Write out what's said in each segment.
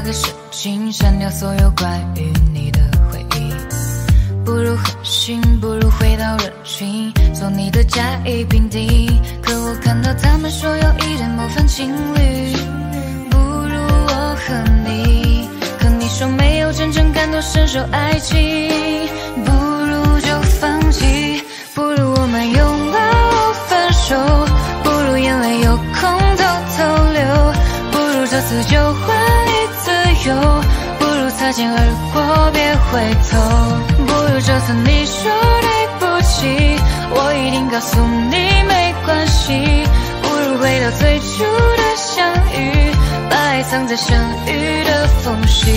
个神经，删掉所有关于你的回忆。不如狠心，不如回到人群，做你的甲乙丙丁。可我看到他们说有一对模范情侣，不如我和你。可你说没有真正感同身受爱情，不如就放弃。不如我们拥抱分手，不如眼泪有空偷偷流，不如这次就换你自由，不如擦肩而过别回头，不如这次你说对不起，我一定告诉你没关系，不如回到最初的相遇，把爱藏在相遇的缝隙。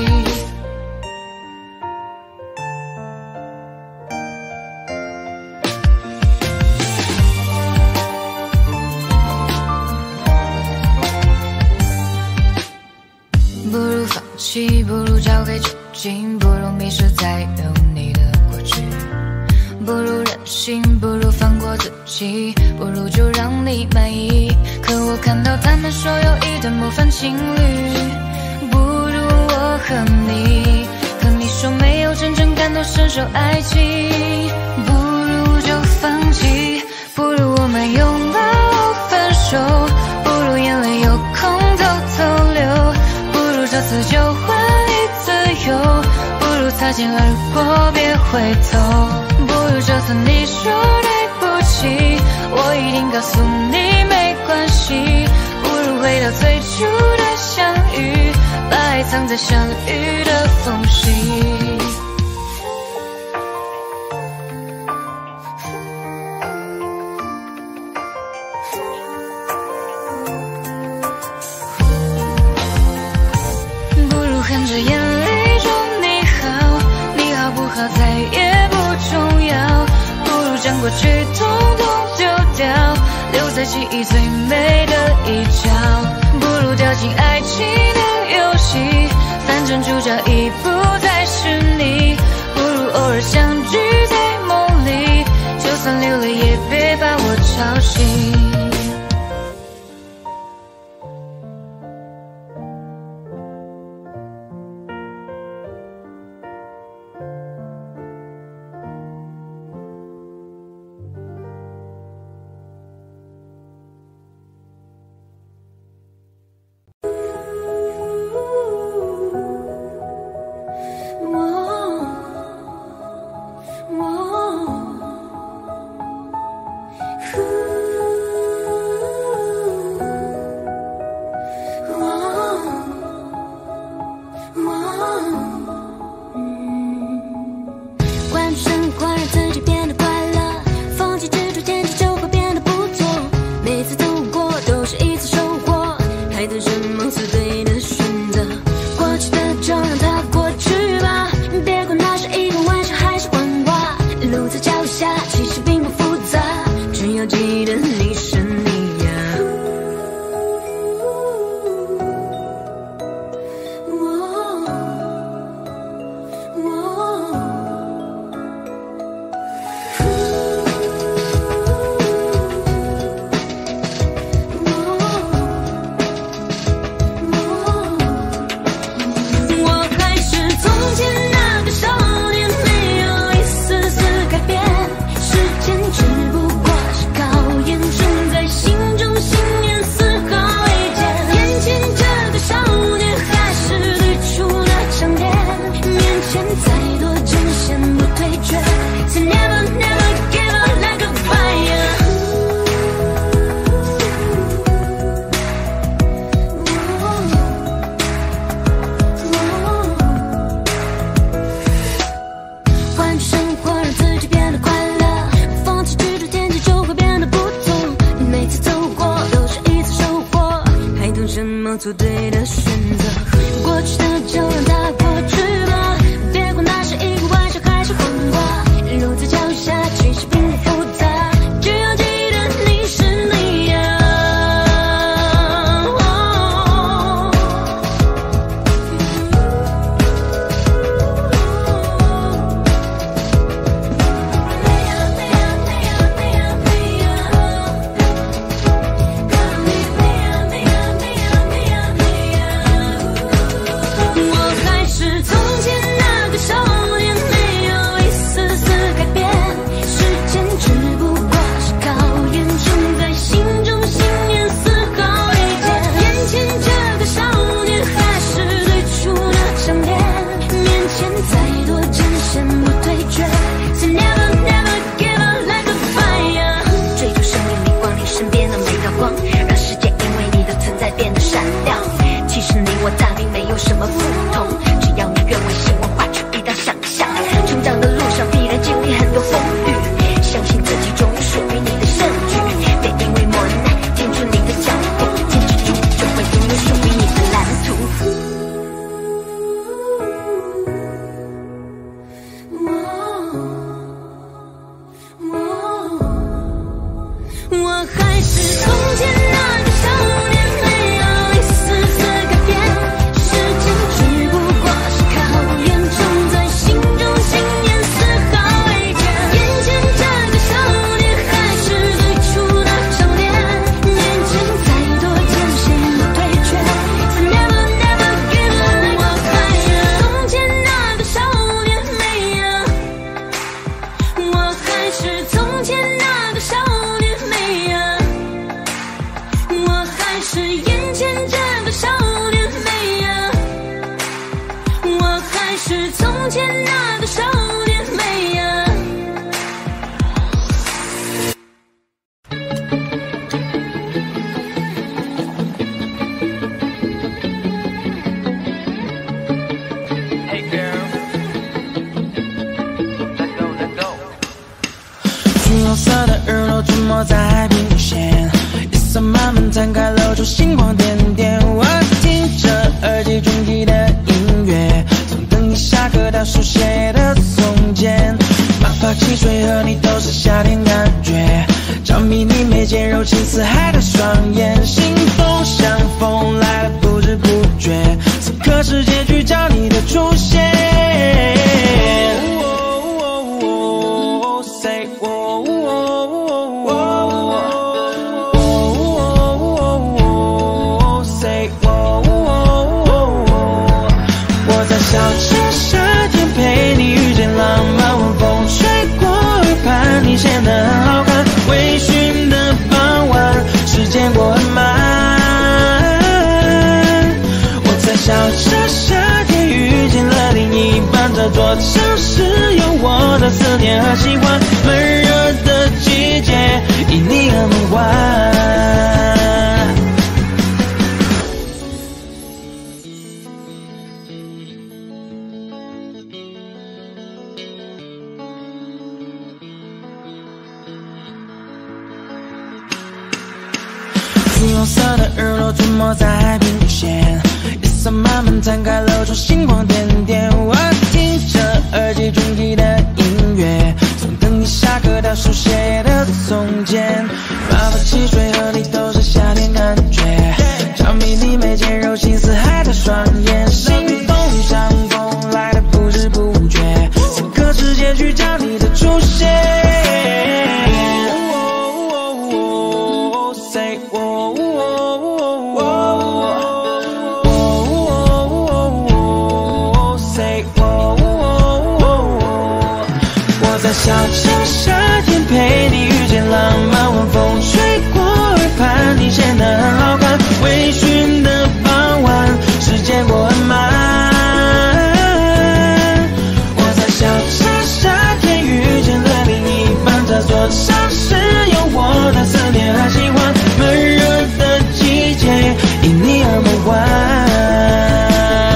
不如放弃，不如交给酒精，不如迷失在有你的过去，不如任性，不如放过自己，不如就让你满意。可我看到他们说有一对模范情侣，不如我和你。可你说没有真正感同身受爱情，不如就放弃。不如我们拥抱分手，不如眼泪有空偷偷流，不如这次就换你自由，不如擦肩而过别回头，不如这次你说对不起，我一定告诉你没关系，不如回到最初的相遇，把爱藏在相遇的缝隙。含着眼泪说你好，你好不好再也不重要，不如将过去统统丢掉，留在记忆最美的一角，不如掉进爱情的游戏，反正主角已不再是你，不如偶尔相聚在梦里，就算流泪也别把我吵醒。 是从前那个少年，没有一丝丝改变。时间只不过是考验，种在心中信念，丝毫未减。眼前这个少年，还是最初的相恋。面前再多艰险不退却 ，So never never give up like a fire。追逐生命里光临身边的每道光，让世界因为你的存在变得闪亮。其实你我大并没有什么不同，只要你愿为希望画出一道想象。成长的路上必然经历很多风雨，相信自己终有属于你的胜局。别因为磨难停住你的脚步，坚持住，就会拥有属于你的蓝图。我还是从前那个少年，没有一丝丝改变。时间只不过是考验，种在心中信念，丝毫未减。眼前这个少年，还是最初的相恋。面前再多艰险不退却 ，So never never give up。我还是从前那个少年，没有。我还是从前那个少年，没有。我还是眼前这个少年，没有。我还是从前那个少年，没有。 Hey girl, let's go, let's go。 橘红色的日落沉没在海平线，夜色慢慢摊开，露出星光点点。我听着耳机中听的音乐，从等你下课到书写的从前。毛发汽水和你都是夏天感觉，着迷你眉间柔情似海的双眼，心动像风来了不知不觉，此刻是结局，找你的出现。Say say 我在小城夏天陪你遇见浪漫，晚风吹过耳畔，你显得很好看。微醺的傍晚，时间过很慢。我在小城夏天遇见了另一半，这座城市有我的思念和喜欢。闷热的季节，因你而梦幻。橘红色的日落沉没在海平线，夜色慢慢摊开，露出星光点点。我听着耳机中听的音乐，从等你下课到书写的从前。毛发汽水和你都是夏天感觉，着迷你眉间柔情似海的双眼，心动像风来的不知不觉，此刻是结局，找你的出现。Say say 我在小城夏天陪你遇见浪漫，晚风吹过耳畔，你显得很好看。微醺的傍晚，时间过很慢。我在小城夏天遇见了另一半，这座城市有我的思念和喜欢。闷热的季节，因你而梦幻。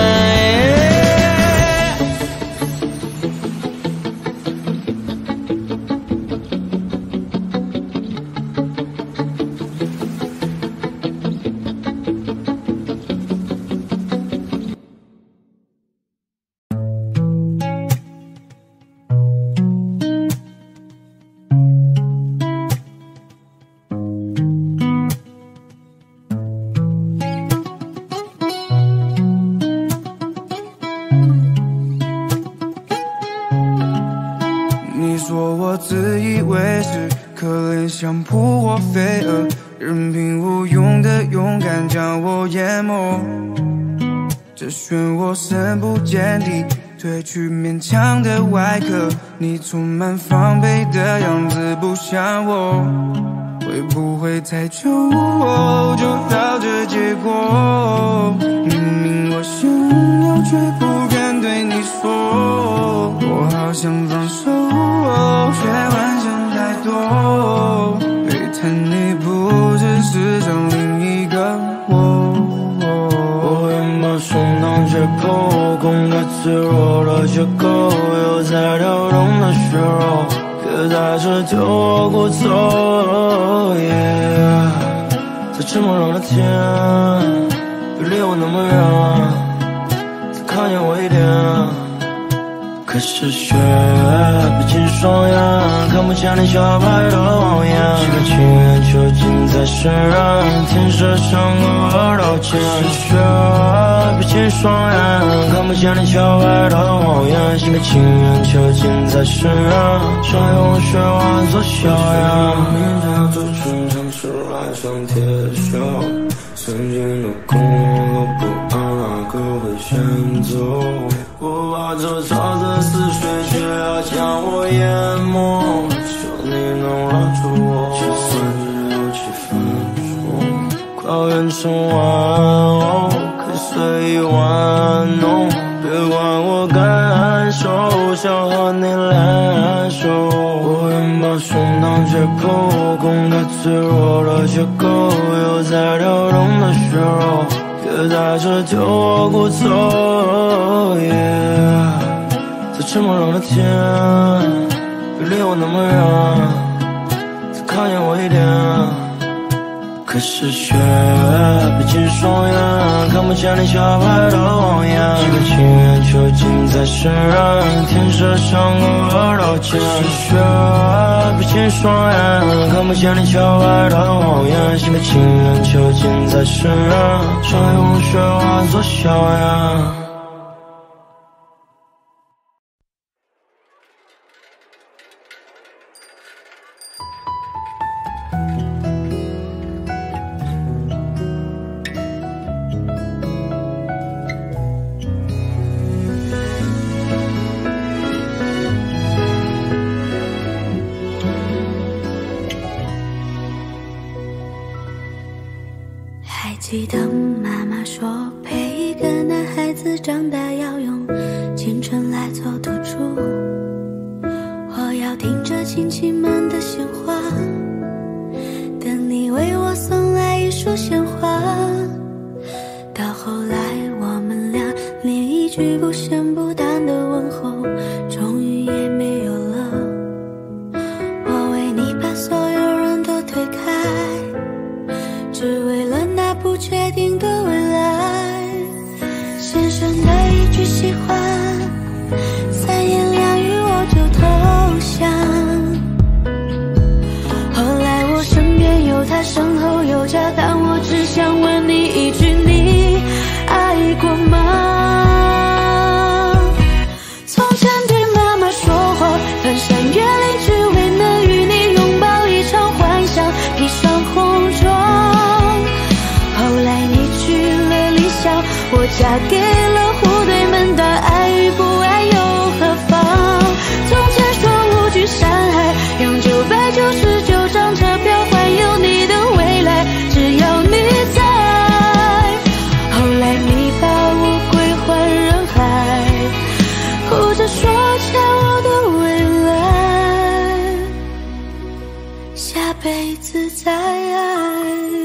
你说我自以为是，可怜像扑火飞蛾，任凭无用的勇敢将我淹没。 这漩涡深不见底，褪去勉强的外壳，你充满防备的样子不像我，会不会太久就到这结果？明明我想要却不敢对你说，我好想放手，却幻想太多，背叛你不只是想另一个我。 我愿把胸膛解剖，公开脆弱的缺口，有在跳动的血肉，别再次丢我骨头。在这么冷的天，别离我那么远，再靠近我一点。可是雪闭进双眼，看不见你小白的谎言，心甘情愿囚禁在身上，天色像个耳道剑。可是雪闭进双眼，看不见你小白的谎言，心甘情愿囚禁在身上，想用血化作硝烟。面颊做成长出来像铁锈，曾经的恐慌和不安，哪个会先走？我把这潮的似水，却要将我淹没。求你能拉住我，就算只有几分钟，快变成玩偶，可以随意玩弄。别管我感受，想和你联手。我愿把胸膛解剖，公开脆弱的缺口，有在跳动的血肉，别在这丢我骨头。在这么冷的天，别离我那么远，再靠近我一点。可是雪闭进双眼，看不见你小白的谎言，心甘情愿囚禁在身上，天色像个耳道剑。可是雪闭进双眼，看不见你小白的谎言，心甘情愿囚禁在身上，想用血化作硝烟。 记得妈妈说，陪一个男孩子长大要用青春来做赌注。我要听着亲戚们的闲话，等你为我送来一束鲜花。到后来我们俩连一句不咸不淡的问候终于也没有了。我为你把所有人都推开，只为了那不确定的未来。先生的一句喜欢，三言两语我就投降。后来我身边有他，身后有家，但我只想问你一句，你爱过吗？从前对妈妈说谎，翻山越岭只为能与你拥抱一场幻想，披上红妆。后来你去了理想，我嫁给了户对门当，爱与不爱又何妨？从前说无惧山海，用999张车票环游你的未来，只要你在。后来你把我归还人海，哭着说欠我的未来，下辈子再爱。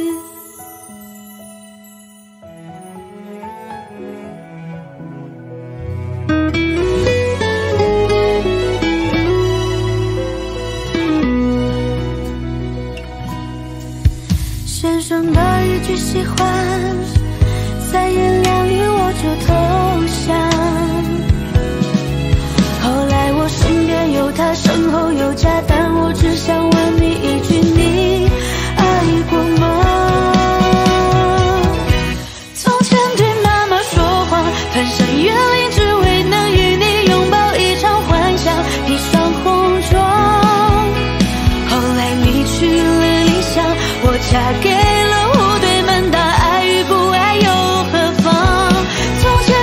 先生的一句喜欢，三言两语我就投降。后来我身边有他，身后有家，但我只想问你一句，你爱过吗？从前对妈妈说谎，翻山越岭只为能与你拥抱一场幻想，披上红妆。后来你去了理想，我嫁给了户对门当，爱与不爱又何妨？从前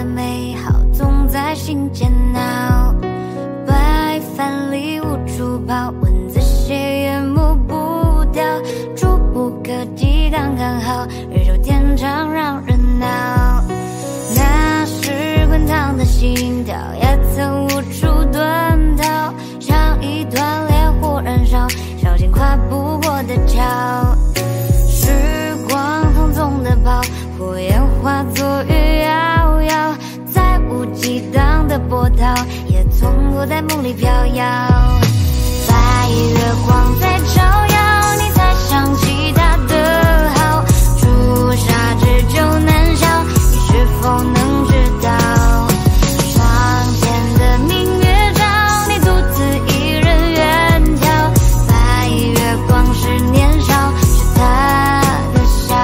的美好总在心间闹，白饭里无处跑，蚊子血也抹不掉，触不可及刚刚好，日久天长让人恼。那时滚烫的心跳也曾无处遁逃，像一团烈火燃烧，烧尽跨不过的桥。时光匆匆地跑，火焰化作雨遥遥，再无激荡的波涛，也从不在梦里飘摇。白月光在照耀，你才想起他的好，朱砂痣就难消，你是否能知道？窗前的明月照，你独自一人远眺，白月光是年少，是他的笑。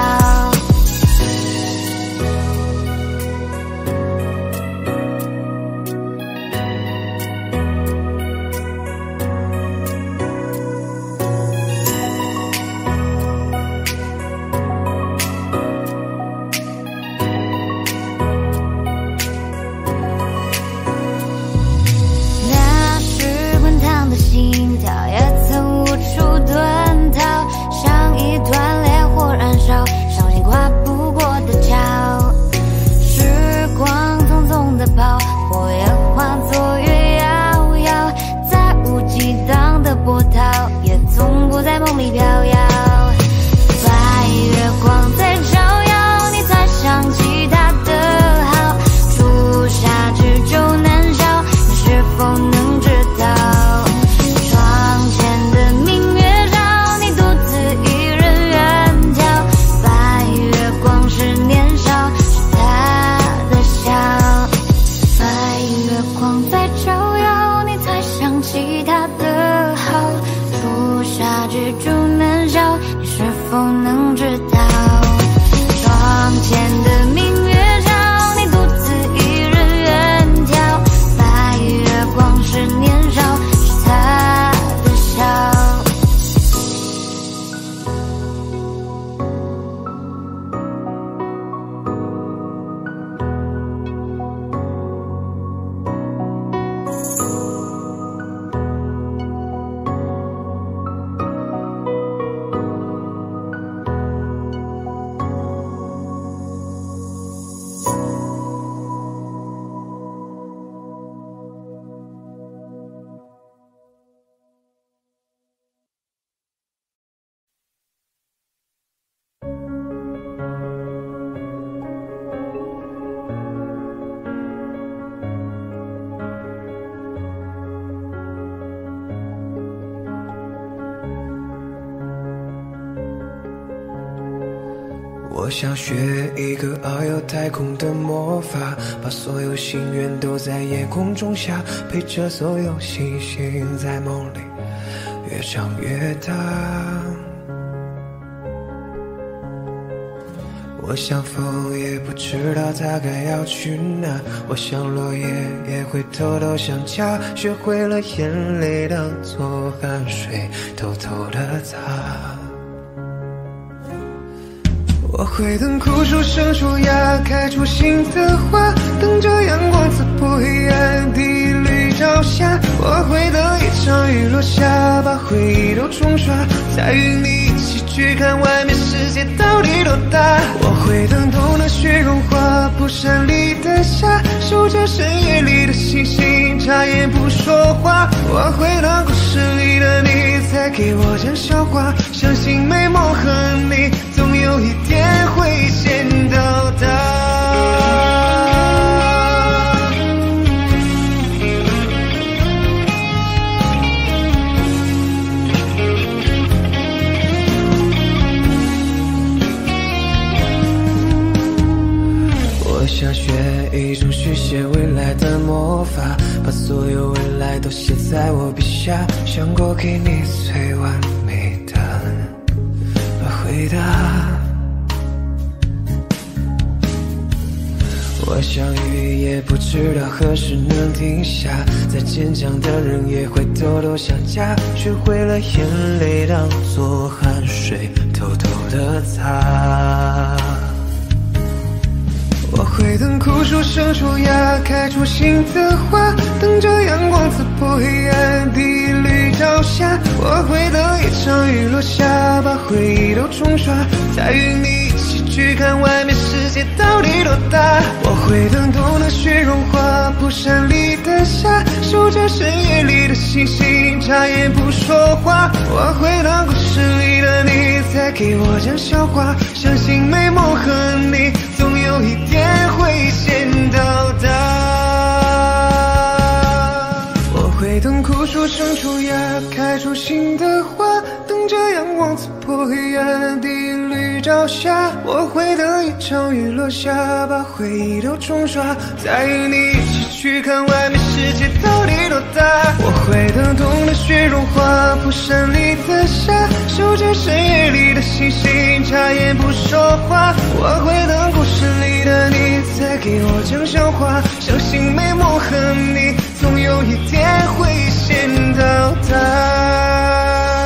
那时滚烫的心跳也曾无处遁逃，像一团烈火燃烧，烧尽跨不过的桥。时光匆匆地跑，火焰化作雨遥遥，再无激荡的波涛，也从不在梦里飘摇。白月光在照耀，你才想起他的好，朱砂痣就难消，你是否能知道？窗前的明月照，你独自一人远眺，白月光是年少，是他的笑。白月光在照耀，你才想起他的好，朱砂痣就难消，你是否能知道？窗前的明月照，你独自一人远眺，白月光是年少，是他的笑。 我想学一个遨游太空的魔法，把所有心愿都在夜空中下，陪着所有星星在梦里越长越大。我想风也不知道它该要去哪，我想落叶也会偷偷想家，学会了眼泪当作汗水偷偷的擦。我会等枯树生出芽，开出新的花，等着阳光刺破黑暗，第一缕朝霞。我会等一场雨落下，把回忆都冲刷，再与你一起去看外面世界到底多大。我会等冬的雪融化，蒲扇里的夏，守着深夜里的星星，眨眼不说话。我会等故事里的你再给我讲笑话，相信美梦和你总有一天会见到它。我想学一种续写未来的魔法，把所有未来都写在我笔下，想过给你最完美的回答。我想雨也不知道何时能停下，再坚强的人也会偷偷想家，学会了眼泪当作汗水偷偷的擦。 我会等枯树生出芽，开出新的花，等着阳光刺破黑暗，第一缕朝霞。我会等一场雨落下，把回忆都冲刷，再与你一起去看外面世界到底多大。我会等冬的雪融化，蒲扇里的夏，守着深夜里的星星，眨眼不说话。我会等故事里的你再给我讲笑话，相信美梦和你总有一天会先到达。我会等枯树生出芽，开出新的花，等着阳光刺破黑暗，第一缕朝霞。我会等一场雨落下，把回忆都冲刷，再与你一起去看外面世界到底多大。我会等冬的雪融化，蒲扇里的夏，守着深夜里的星星，眨眼不说话。我会等故事里的你再给我讲笑话，相信美梦和你总有一天会先到达。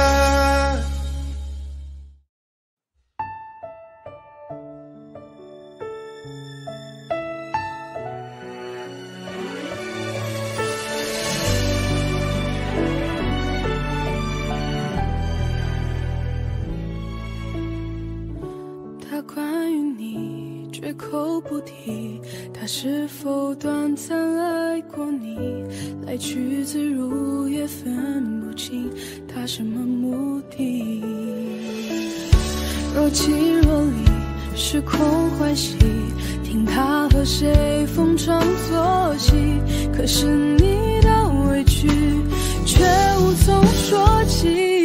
他关于你绝口不提，他是否短暂爱过你，来去自如也分不清他什么目的。若即若离，时空欢喜，听他和谁逢场作戏，可是你的委屈却无从说起。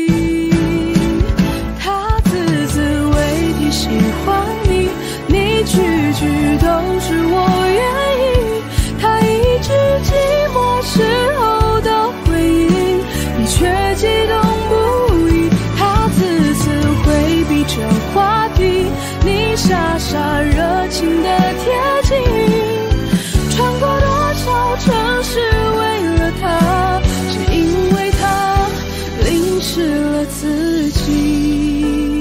喜欢你，你句句都是我愿意。他一直寂寞时候的回应，你却激动不已。他次次回避这话题，你傻傻热情的贴近。穿过多少城市为了他，是因为他淋湿了自己。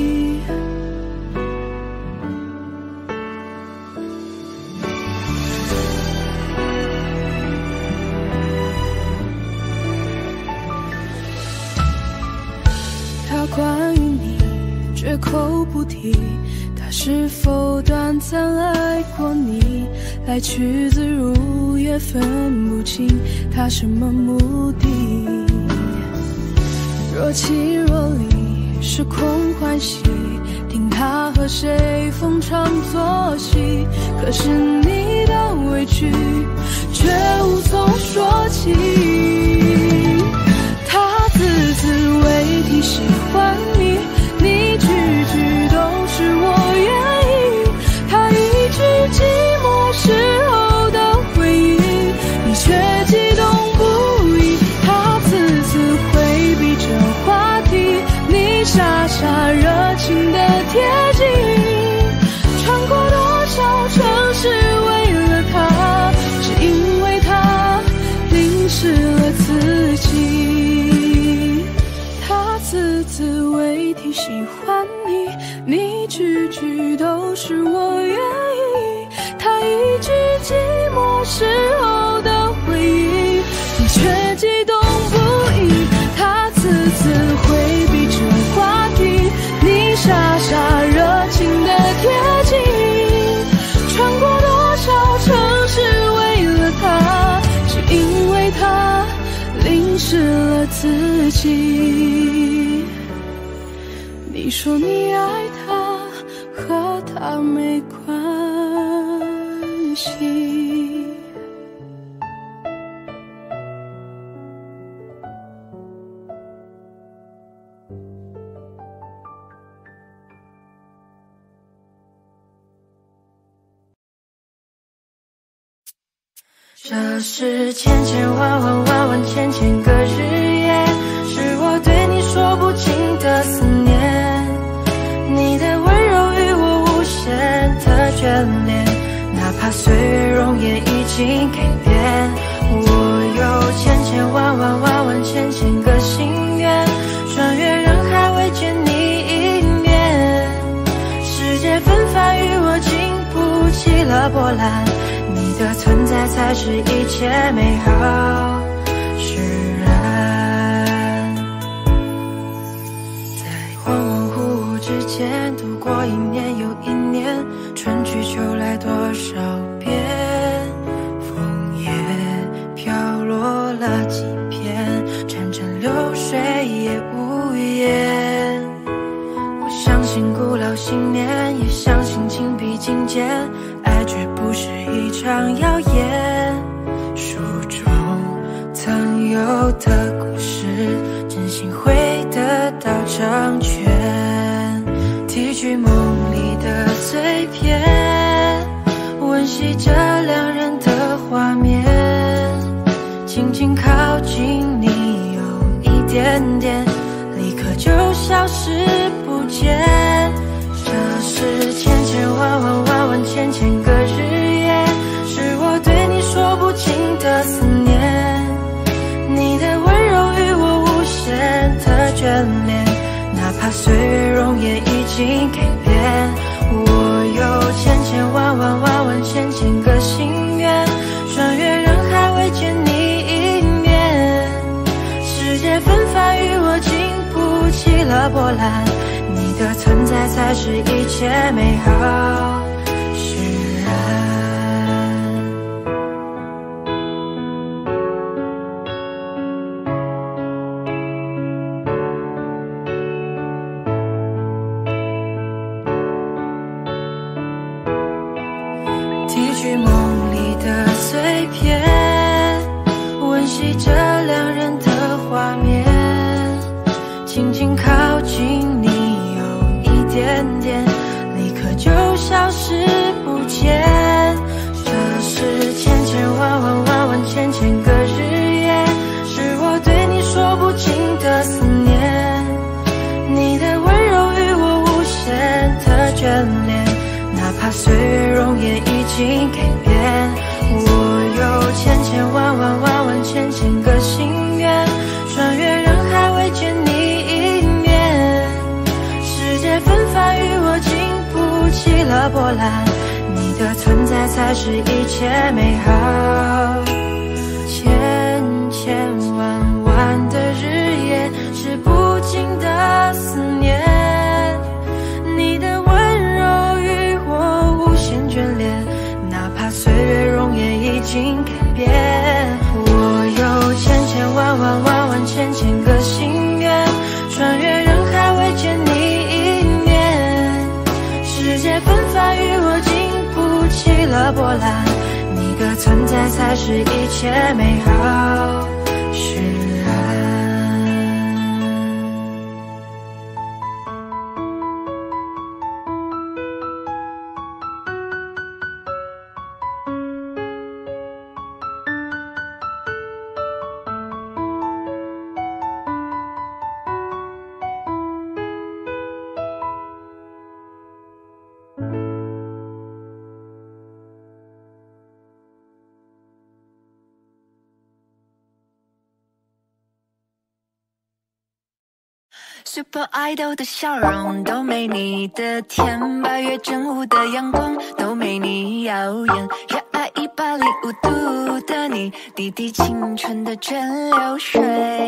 关于你绝口不提，他是否短暂爱过你，来去自如也分不清他什么目的。若即若离，时空欢喜，听他和谁逢场作戏，可是你的委屈却无从说起。他字字未提喜欢你，你句句都是我愿意。他一直寂寞时候的回应，你却激动不已。他次次回避这话题，你傻傻热情的贴近。穿过多少城市为了他，是因为他淋湿了自己。次次未提喜欢你，你句句都是我愿意。他一直寂寞时候的回应，你却激动不已。他次次回避这话题，你傻傻热情的贴近。穿过多少城市为了他，是因为他淋湿了自己。你说你爱他，和他没关系。 这是千千万万万万千千个日夜，是我对你说不尽的思念。你的温柔与我无限的眷恋，哪怕岁月容颜已经改变。我有千千万万万万千千个心愿，穿越人海为见你一面。世界纷繁与我经不起劳了波澜，你的存在才是一切美好释然。在恍恍惚惚之间度过一年又一年，春去秋来多少遍，枫叶飘落了几片，潺潺流水也无言。我相信古老信念，也相信情比金坚，爱绝不是一场谣言。书中曾有的故事，真心会得到成全。提取梦里的碎片，温习着两人的画面，轻轻靠近你有一点点，立刻就消失不见。这是千千万万万万千千个日夜，是我对你说不尽的思念。你的温柔与我无限的眷恋，哪怕岁月容颜已经改变。我有千千万万万万千千个心愿，穿越人海未见你一面。世界纷繁与我经不起了波澜，你的存在才是一切美好释然。提取梦里的碎片，温习着两人的画面，轻轻靠近你有一点点，立刻就消失不见。这是千千万万万万千千个日夜，是我对你说不尽的思念。你的温柔与我无限的眷恋，哪怕岁月容颜已经改变。我有千千万万万万千千个心愿，穿越人海未见你一面。世界纷繁与我经不起了波澜，你的存在才是一切美好。千千万万的日夜，是不尽的思念。你的温柔与我无限眷恋，哪怕岁月容颜已经改变。我有千千万万万万千千个心愿，穿越人海未见你一面。世界纷繁与我经不起了波澜，你的存在才是一切美好释然。 Super Idol 的笑容都没你的甜，8月正午的阳光都没你耀眼，热爱105度的你，滴滴青春的蒸馏水。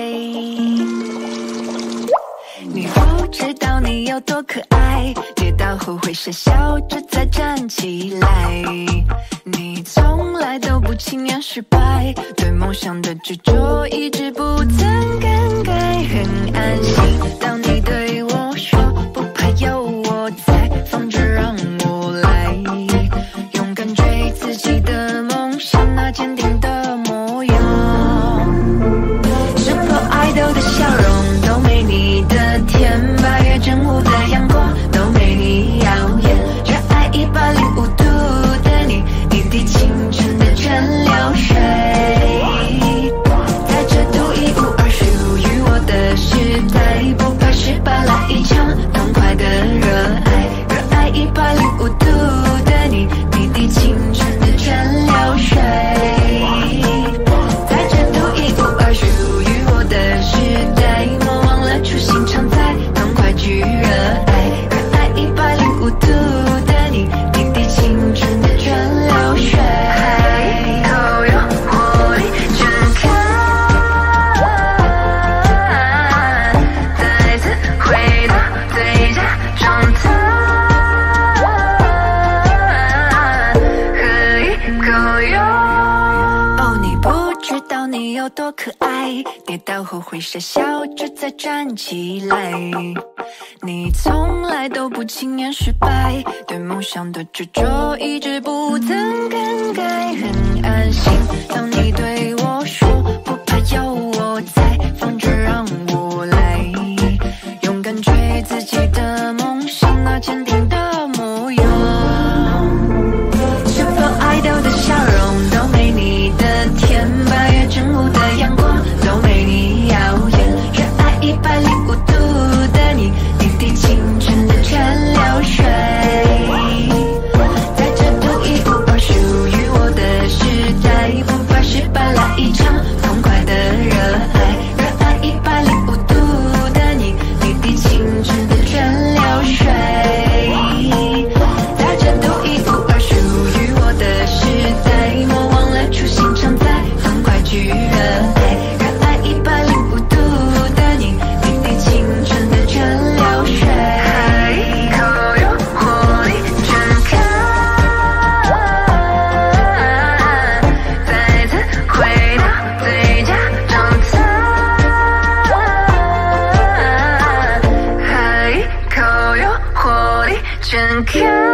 你不知道你有多可爱，跌倒后会傻笑着再站起来。你从来都不轻言失败，对梦想的执着一直不曾更改，很安心。当你对我说不怕有我在，放着让我来，勇敢追自己的梦想，那坚定的模样。Super Idol 的笑容都没你的甜，8月正午的阳光都没你耀眼，热爱105度的你，滴滴青春的蒸馏水。在这独一无二属于我的时代，不怕失败了知道你有多可爱，跌倒后会傻笑着再站起来。你从来都不轻言失败，对梦想的执着一直不曾更改，很安心。当你对我说不怕有我在，放着让我来，勇敢追自己的梦想，那坚定的模样。是否爱豆的笑容都没你的甜，八月正午的阳光都没你耀眼，热爱105度的你，滴滴清纯的蒸馏水，在这独一无二属于我的时代，不怕失败，来一场痛快的热爱，热爱105度的你，滴滴清纯的蒸馏水，在这独一无二属于我的时代，莫忘了初心常在，很快去热爱，热爱105度的你，滴滴清纯的蒸馏水，口有活力展开，再次回到最佳状态，口有活力展开。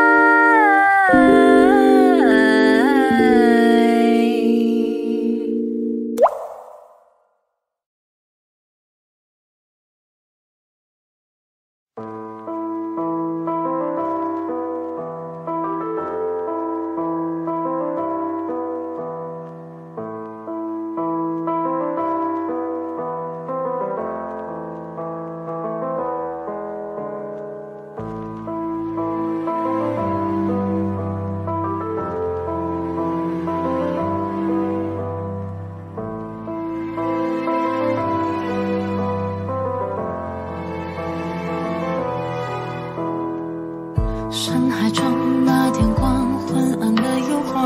深海中那天光昏暗的诱惑，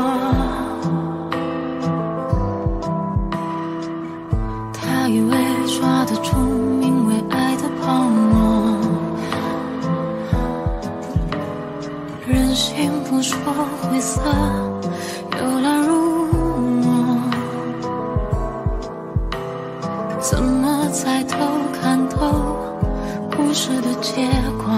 他以为抓得住名为爱的泡沫，人心不说灰色，游来入魔，怎么抬头看透故事的结果？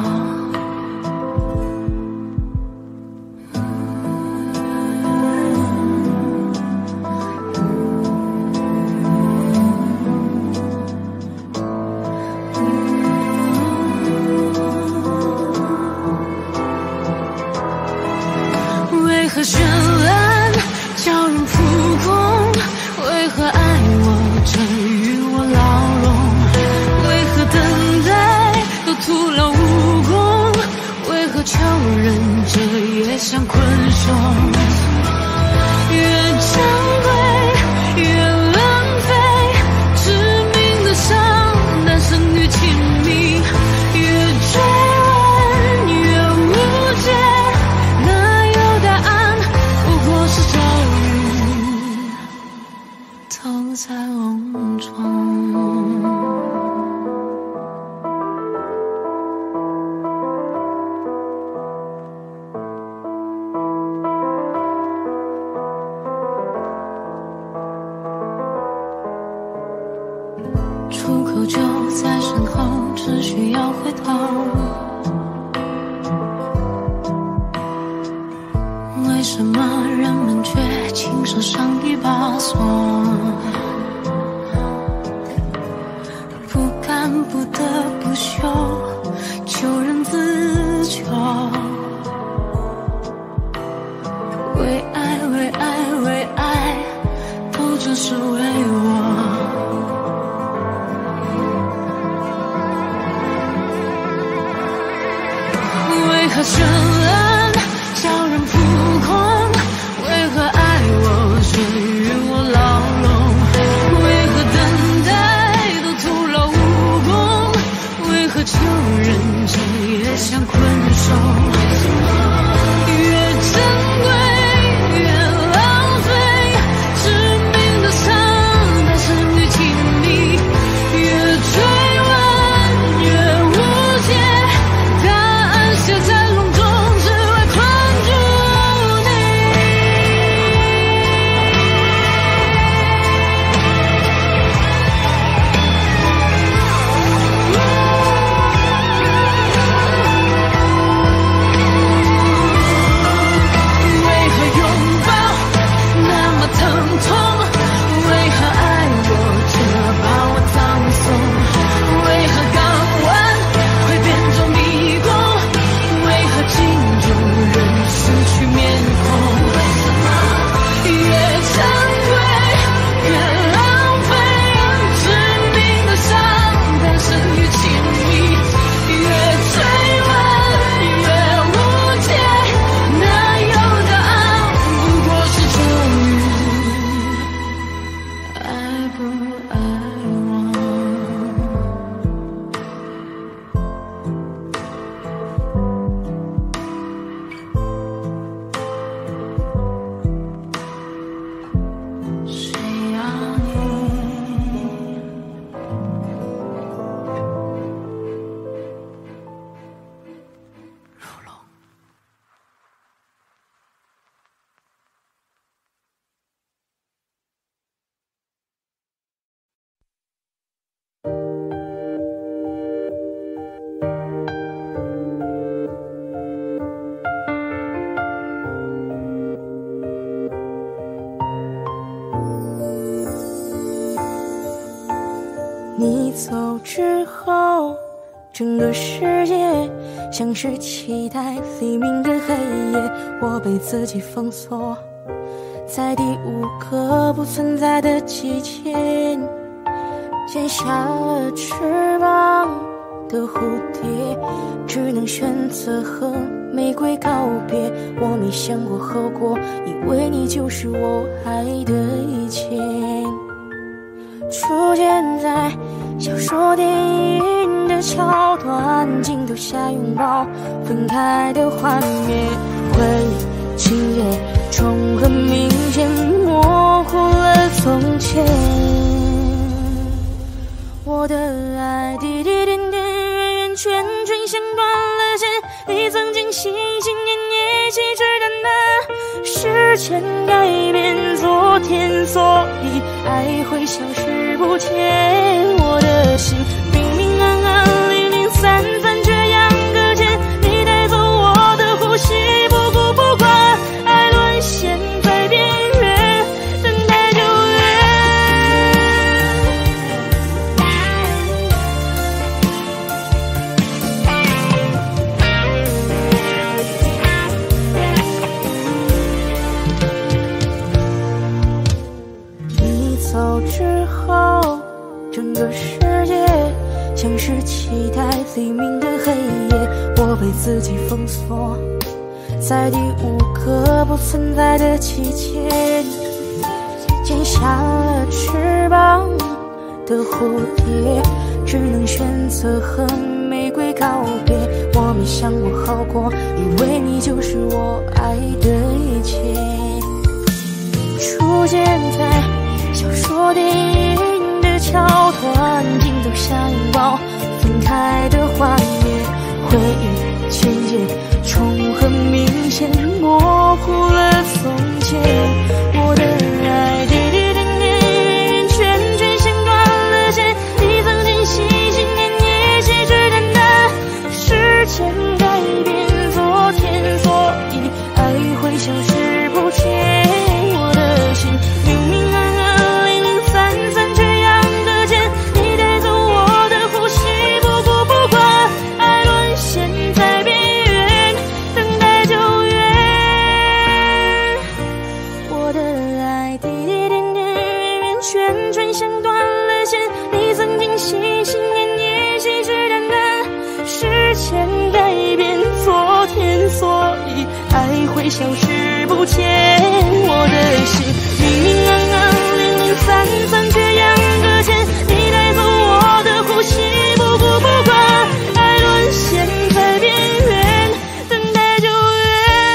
为何绚烂叫人扑空？为何爱我这与我牢笼？为何等待都徒劳无功？为何求人这也像困兽？越珍贵越浪费，致命的伤诞生于亲密，越追问越无解。都在笼中。出口就在身后，只需要回头。为什么人们却亲手上一把锁？不干不得不休，求人自救。为爱为爱为爱，都只是为我。为何绚烂叫人扑空？为何爱我却与我牢笼？为何等待都徒劳无功？为何求人这也像困兽？越珍贵越浪费，致命的伤诞生于亲密，越追问越无解，答案写在笼中。 走之后，整个世界像是期待黎明的黑夜，我被自己封锁在第5个不存在的季节。剪下了翅膀的蝴蝶，只能选择和玫瑰告别。我没想过后果，以为你就是我爱的一切。出现在小说电影的桥段，镜头下拥抱分开的画面，回忆情节重合明显，模糊了从前。我的爱滴滴点点圆圆圈圈像断了线，你曾经心心念念细致淡淡，时间改变昨天，所以爱会消失不见。我的心明明暗暗零零散散却样搁浅，你带走我的呼吸，不顾不管，爱沦陷在边缘，等待救援。你走之后，整个世界像是期待黎明的黑夜，我被自己封锁在第5个不存在的季节。剪下了翅膀的蝴蝶，只能选择和玫瑰告别。我没想过后果，以为你就是我爱的一切。出现在小说电影的桥段，镜头下拥抱分开的画面，回忆情节重合明显，模糊了从前。我的爱滴滴点点圆圆圈圈像断了线，你曾经心心念念细致淡淡，时间改变昨天，所以爱会消失不见。我的心明明暗暗零零散散却样搁浅，你带走我的呼吸，不顾不管，爱沦陷在边缘，等待救援。我的爱滴滴点点圆圆圈圈像断了线，你曾经心心念念细致淡淡，时间改变昨天，所以爱会消失不见。我的心明明暗暗零零散散却样搁浅，你带走我的呼吸，不顾不管，爱沦陷在边缘，等待救援。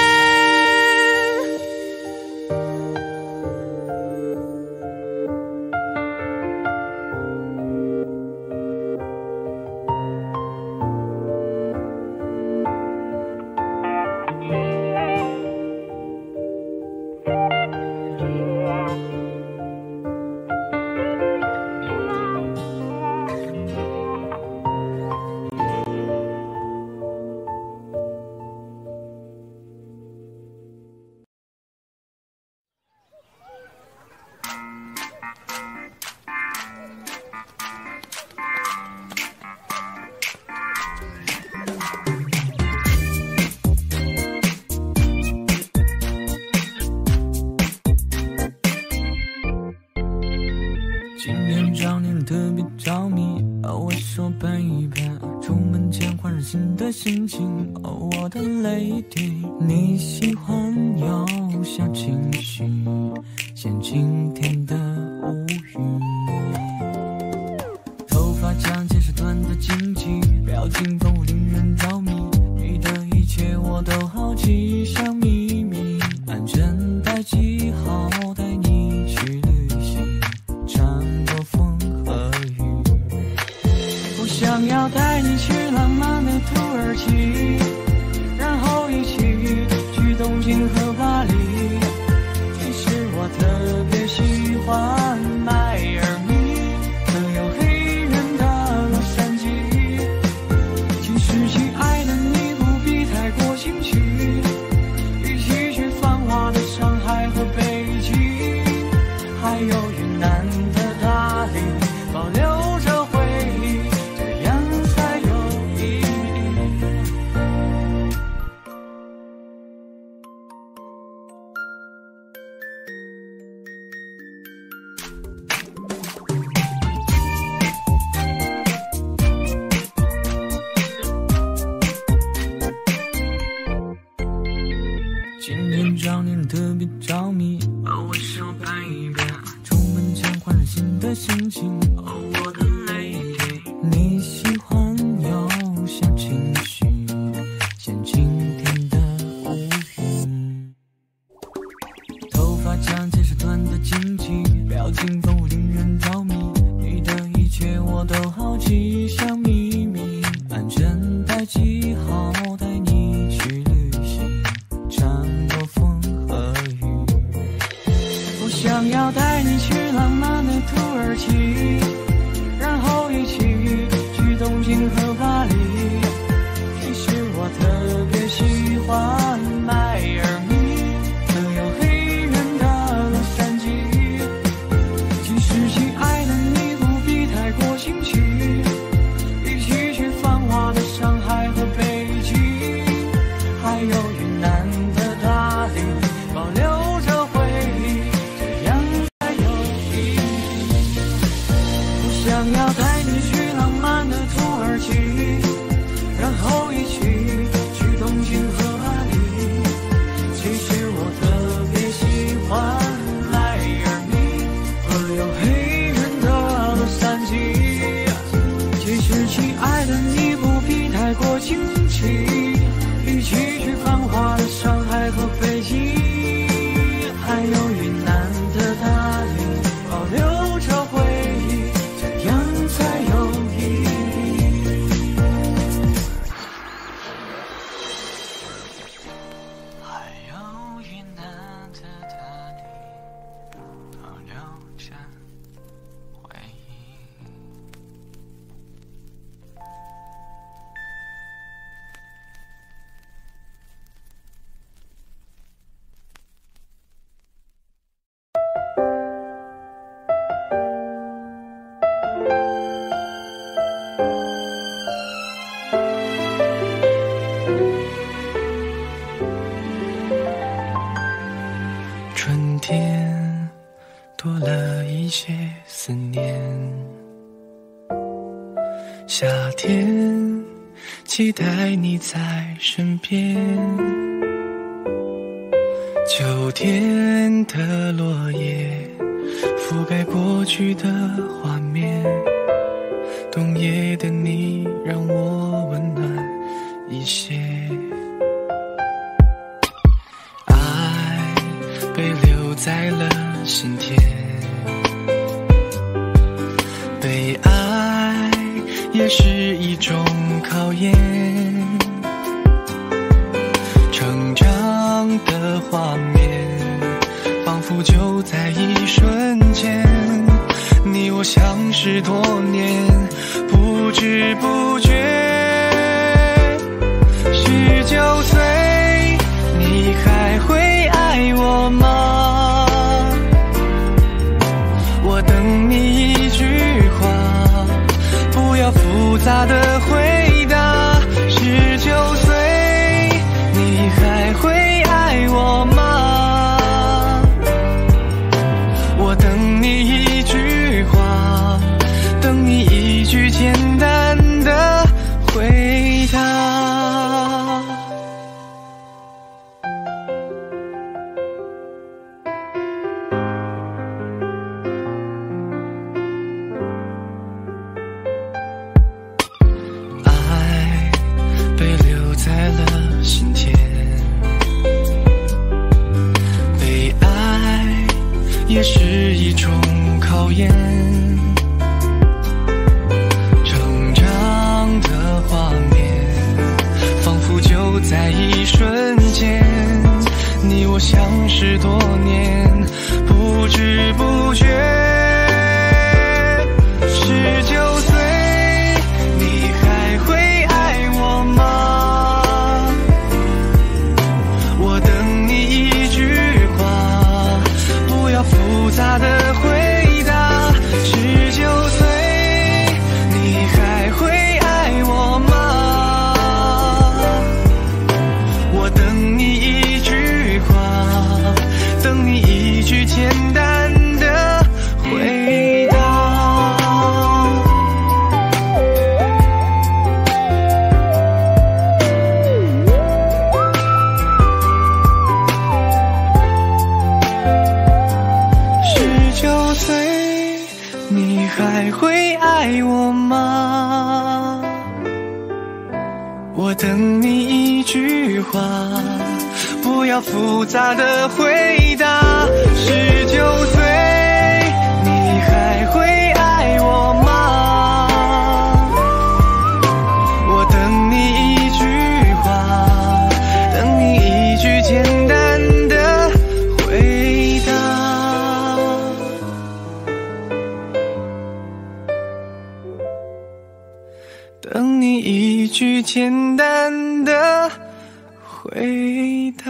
今天找你特别着迷，我说陪一陪，出门前换上新的心情。我的 lady， 你喜欢有小情绪，像今天的无语。头发长见识短的惊奇，表情丰富令人着迷。你的一切我都好奇，像秘密，安全带记号带你去旅行，穿过风和雨。我想要带你去浪漫的土耳其，然后一起去东京和巴黎。其实我特别喜欢迈阿密，更有黑人的洛杉矶。其实亲爱的你不必太过兴趣，一起去繁华的上海和北京，还有云南的大理，保留着回表情都令人着迷，你的一切我都好奇，像秘密，安全带记号，带你去旅行，穿过风和雨。我想要带你去浪漫的土耳其，然后一起去东京和巴黎。其实我特别喜欢迈阿密，还有黑人的洛杉矶。其实亲爱的你不必太过新奇，一起去繁华的上海和北京，还有云南的大理，保留着回忆，这样才有意义。我想要带你去浪漫的土耳其，然后一起去东京和巴黎。其实我特别喜欢迈阿密和有黑人的洛杉矶。其实亲爱的你不必太过惊奇，一起去繁华的上海和北京，还有云南的大理，保留着回忆，这样才有意义。还有云南的大理，保留着回忆。春天多了一些思念，夏天期待你在身边，秋天的落叶覆盖过去的画面，冬夜的你让我温暖一些。爱被留在了心田，被爱也是一种考验，成长的画面仿佛就在一瞬间，你我相识多年，不知不觉。19岁，你还会爱我吗？我等你一句话，不要复杂的回答。19岁，你还会爱我吗？我等你一句话，等你一句简单的回答。爱被留在了心田，被爱也是一种考验，成长的画面仿佛就在一瞬间，你我相识多年，不知不觉。19岁，你还会爱我吗？我等你一句话，不要复杂的回答。19岁，你还会爱我吗？我等你一句话，等你一句简单的回答。19岁，你还会爱我吗？我等你一句话，不要复杂的回答。19岁， 你一句简单的回答。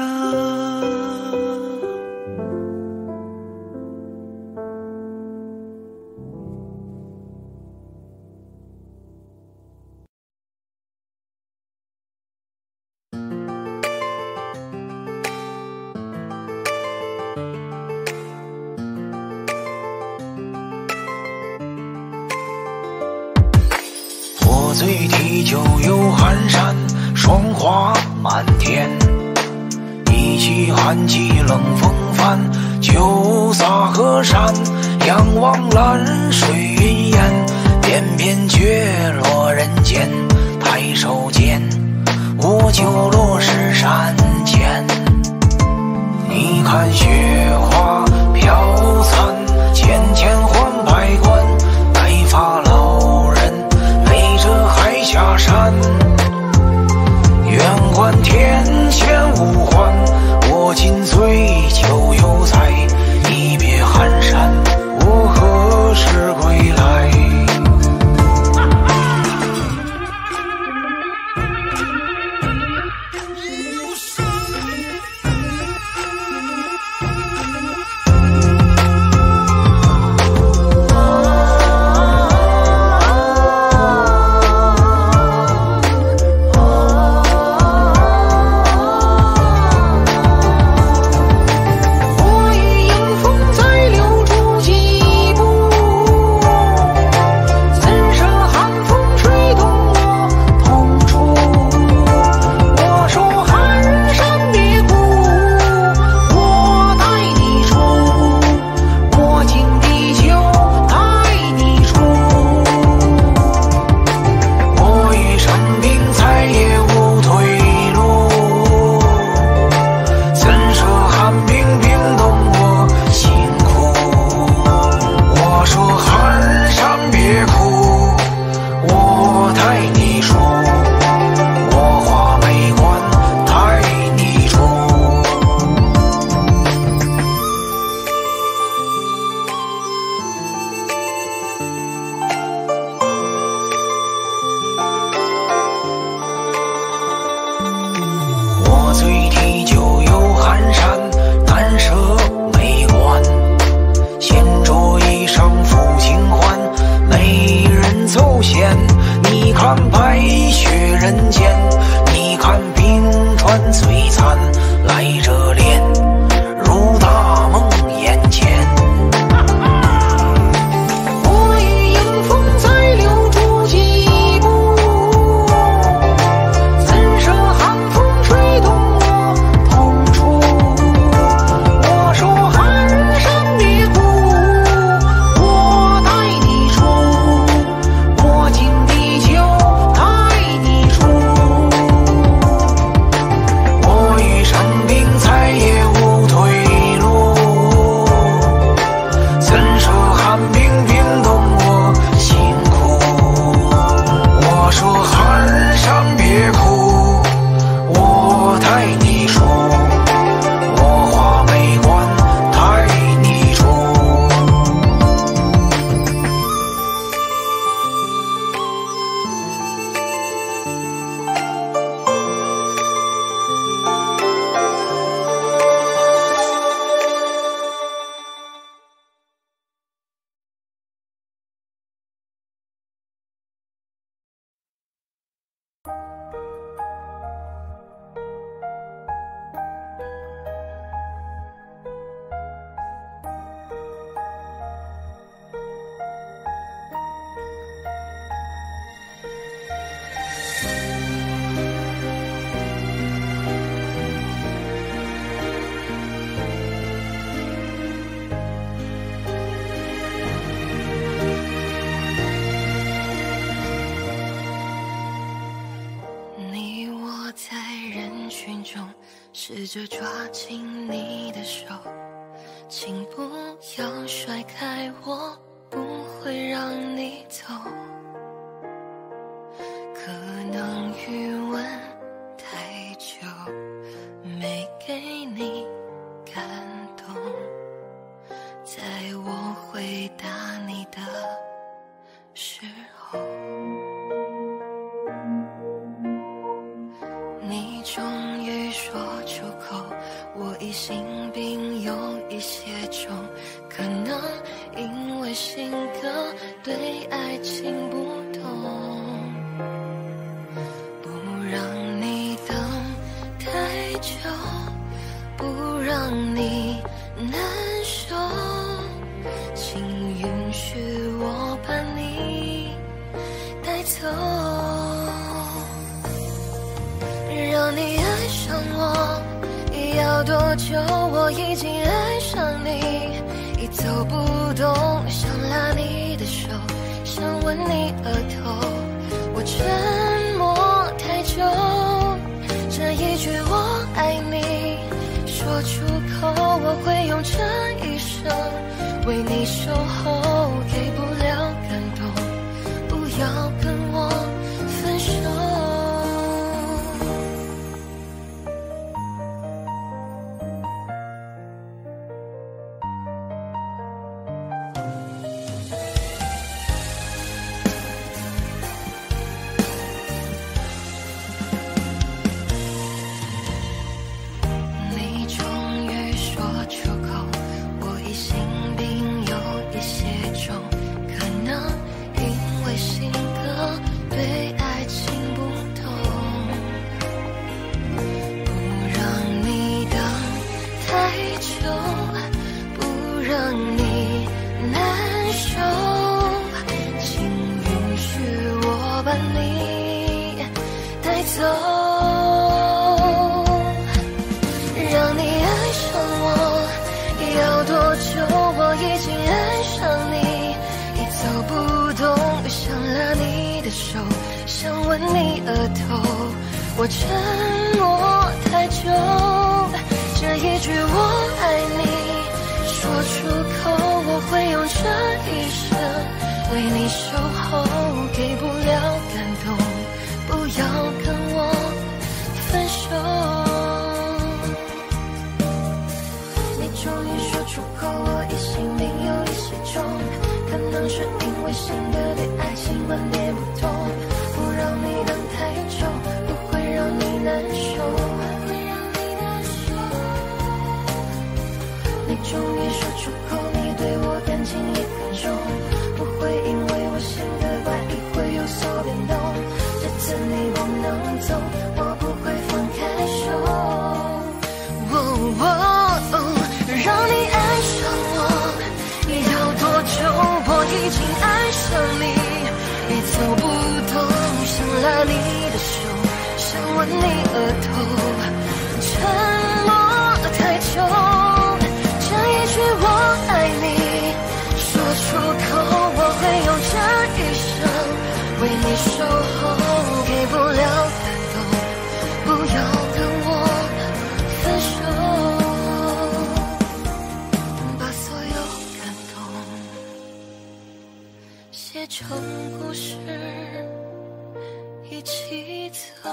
我醉提酒游寒山，霜花满天。一骑寒气冷风帆，酒洒河山。仰望蓝水云烟，翩翩却落人间。抬手间，我就落石山前。你看雪花飘残，千千换百关。白发老人背着海下山，愿还天堑无还。我今醉酒犹在，一别寒山，我何时归来？醉提酒游寒山，难舍眉关。闲着衣裳抚清欢，美人走闲。你看白雪人间，你看冰川璀璨，来热恋如大梦眼前。我与迎风再留住几步，怎舍寒风吹动痛处。我说寒山别哭，我带你出，我敬地酒带你出。我欲生病再也无退路，怎舍寒冰冰冻我辛苦。我说寒山别哭，我带你出，我画眉关带你出。 你我在人群中，试着抓紧你的手，请不要甩开我，不会让你走。可能余温太久，没给你感动，在我回答你的时候。 对爱情不懂，不让你等太久，不让你难受，请允许我把你带走，让你爱上我要多久？我已经爱上你，已走不动，想拉你的手，想吻你额头，我沉默太久，这一句我爱你说出口，我会用这一生为你守候，给不了感动，不要跟我分手。我沉默太久，这一句我爱你说出口，我会用这一生为你守候，给不了感动，不要跟我分手。你终于说出口，我疑心病有一些重，可能是因为性格对爱情观念不同，不让你等太久，让你难受，你终于说出口，你对我感情也很重，不会因为我性格怪异会有所变动，这次你不能走，我不会放开手。让你爱上我要多久？我已经爱上你，已走不动，想拉你的手，想吻你额头，沉默太久，这一句我爱你说出口，我会用这一生为你守候，给不了感动，不要跟我分手，把所有感动写成故事一起走。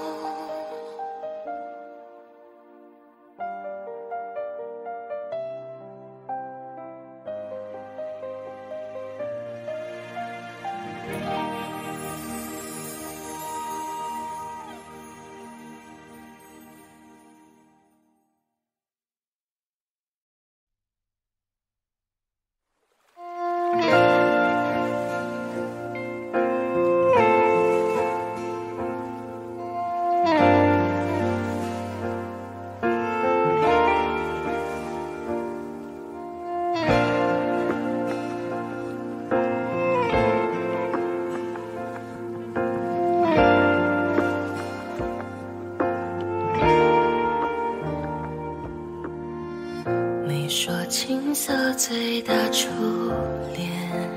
青涩最大初恋，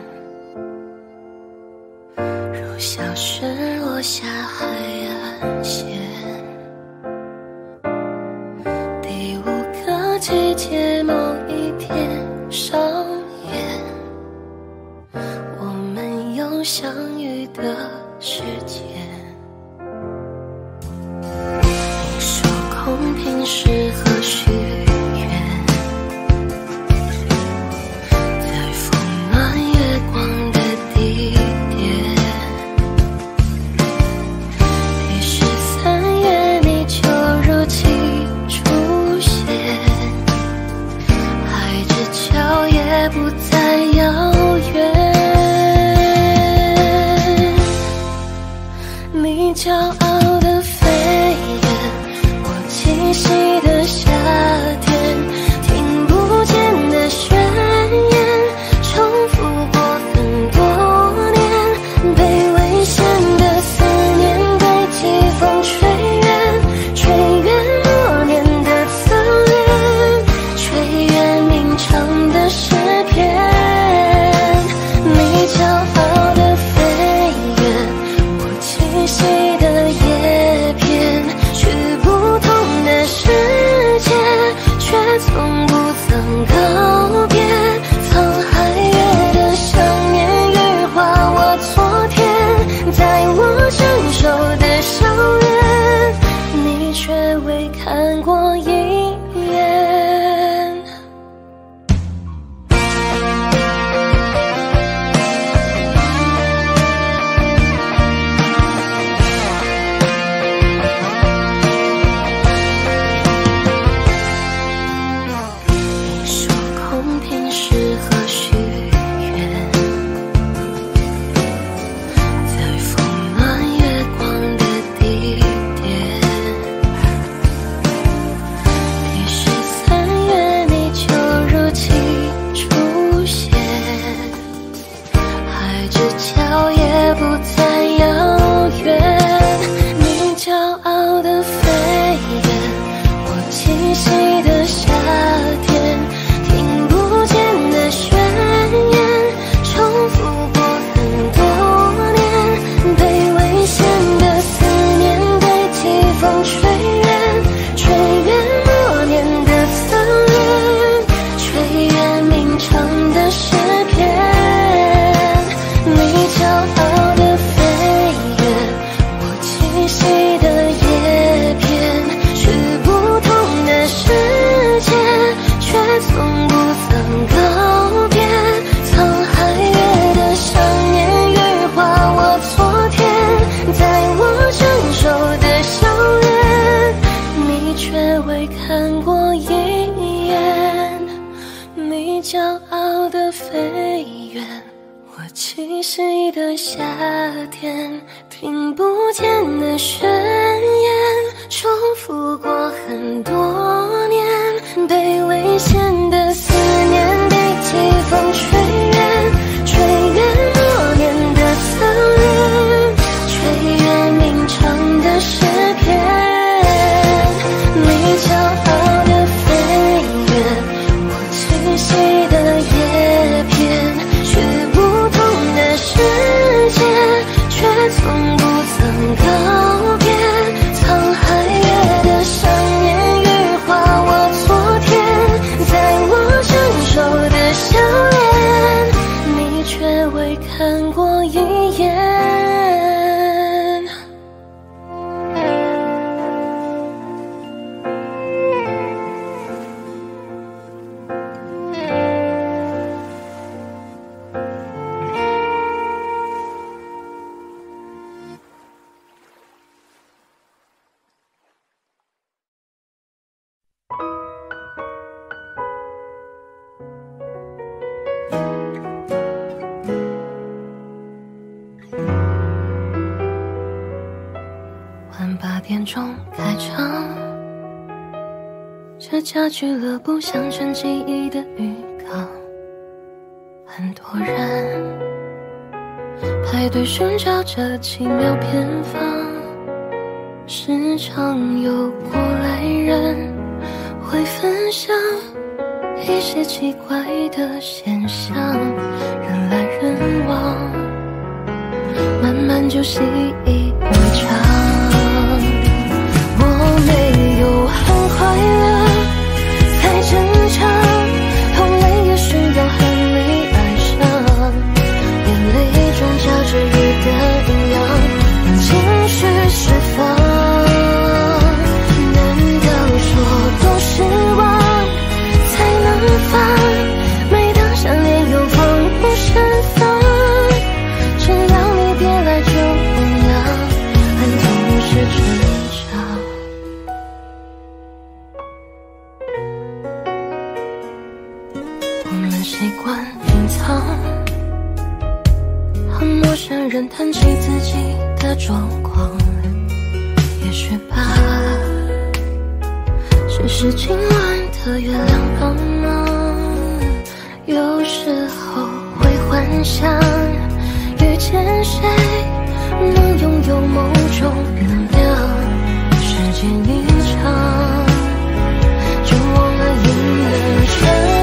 如小雪落下海岸线，第5个季节某一天上演，我们有相遇的时间。你说空瓶适合许不再遥远。 骄傲的飞远，我栖息的夏天，听不见的宣言，重复过很多年，被危险的思念被季风吹远，吹远多年的侧脸，吹远鸣唱的诗篇。你骄傲的飞远，我栖息的叶片，去不同的世界，却从不曾告别。沧海月的想念羽化我昨天，在我成熟的校园，你却未看过一眼。你说公平适合许愿，在风暖月光的地点。第13月你就如期出现，海之角也不再遥远。你骄傲的飞远，我栖息的夏天，听不见的宣言，重复过很多年，被危险的思念被季风吹远，吹远多年的侧脸，吹远鸣唱的诗篇。你骄傲的飞远，我栖息的叶片，去不同的世界，却从不曾告别。沧海月的想念羽化我昨天，在我成熟的校园，你却未看过一眼。你骄傲的飞远，我栖息的夏天，听不见的宣言，重复过很多年，被危险的思念被季风吹远，吹远多年的侧脸，吹远鸣唱的诗篇。你骄傲的飞远，我栖息的叶片，去不同的世界，却从不曾告别。沧海月的想念羽化我昨天，在我成熟的校园，你却未看过一眼。晚8点钟开场，这家俱乐部像成记忆的浴缸，很多人排队寻找这奇妙偏方，时常有过来人会分享一些奇怪的现象，人来人往，慢慢就习以为常。我没有很快乐才正常，后来也需要和你爱上，眼泪中夹着雨的营养，让情绪释放。难道说懂失望才能放？每当想念又防不胜防，只要你别来就原谅，很痛是正常。我们习惯隐藏，和陌生人谈起自己的状况， 许吧，只是今晚的月亮帮忙，有时候会幻想遇见谁能拥有某种能量，时间一长就忘了赢了胜。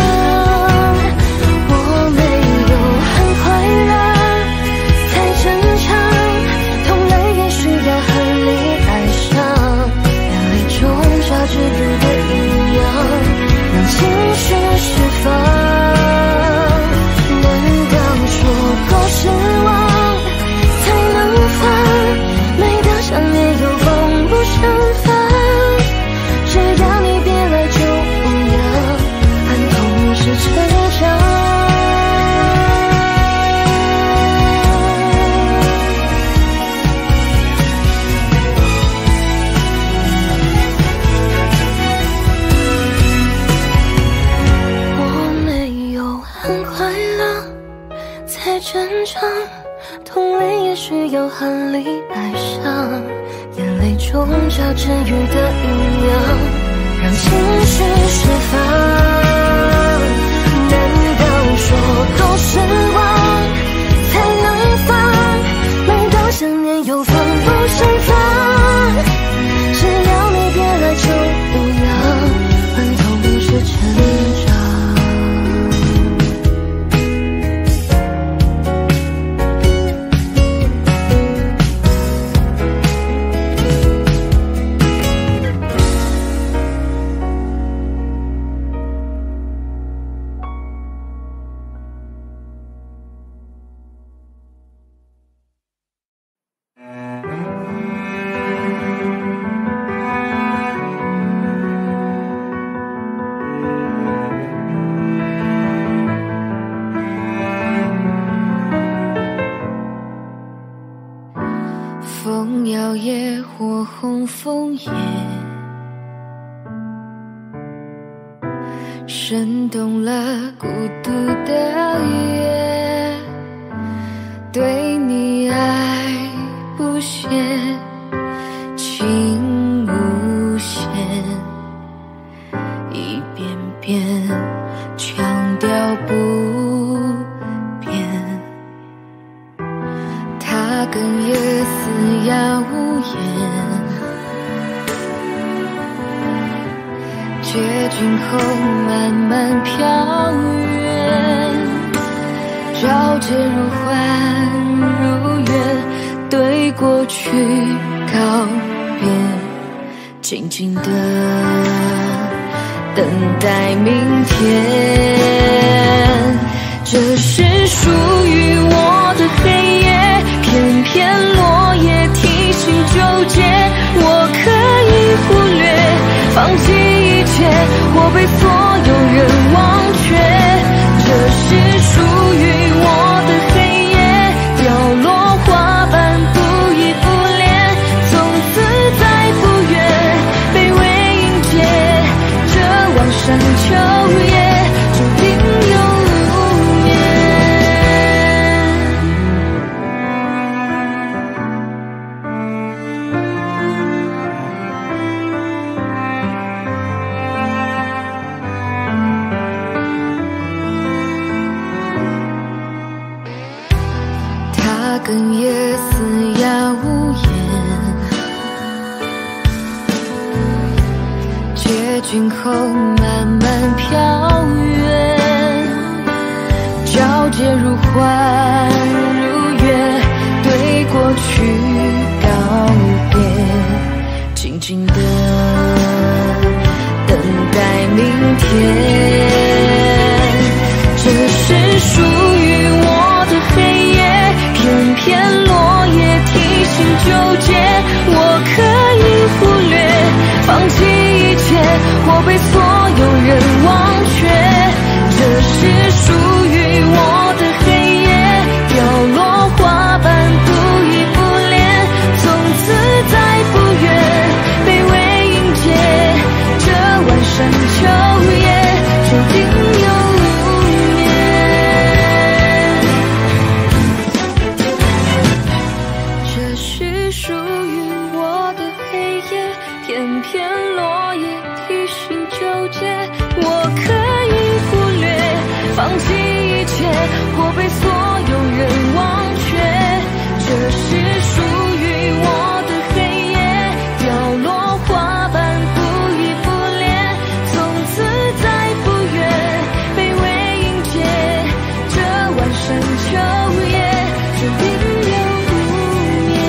我没有很快乐才正常，痛了也需要和你爱上，眼泪中夹治愈的营养，让情绪释放。难道说够失望才能放？每当想念又防不胜防，只要你别来就无恙，安痛是成长。正常，痛泪也需要和你爱上，眼泪中夹治愈的营养，让情绪释放。难道说够失望才能放？每当想念又防不胜防，只要你别来就无恙，很痛是成长。 风摇曳，火红枫叶，煽动了孤独的夜。对你爱不懈，情无限，一遍遍强调不变。他哽咽嘶哑无言，接近后慢慢飘远，皎洁如幻如愿，对过去告别，静静地等待明天。这是属于我的黑夜，片片落叶提醒纠结，我可以忽略，放弃一切，或被所有人忘却。这是属于我的黑夜，掉落花瓣不依不恋，从此再不愿卑微迎接这望山秋夜，注定有无眠。他哽咽嘶哑无言，接近后慢慢飘远，皎洁如幻如月，对过去告别，静静地等待明天。这是属于我的黑夜，片片落叶提醒纠结，我可以忽略，放弃一切，或被所有人忘却。这是属于我的黑夜，掉落花瓣不依不恋，从此再不愿卑微迎接这晚山秋夜， 我被所有人忘却。这是属于我的黑夜，掉落花瓣不依不恋，从此再不愿卑微迎接这万山秋夜，这云游不眠。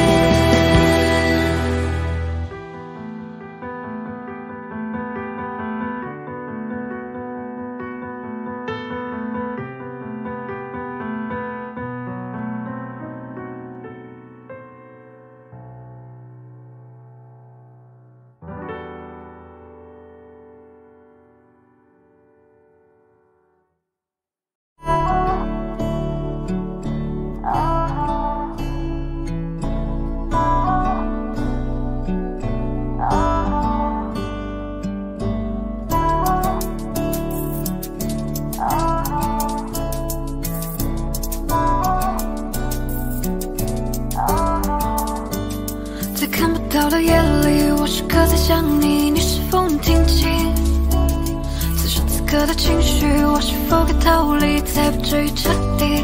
在看不到的夜里，我时刻在想你，你是否能听清此时此刻的情绪？我是否该逃离，才不至于彻底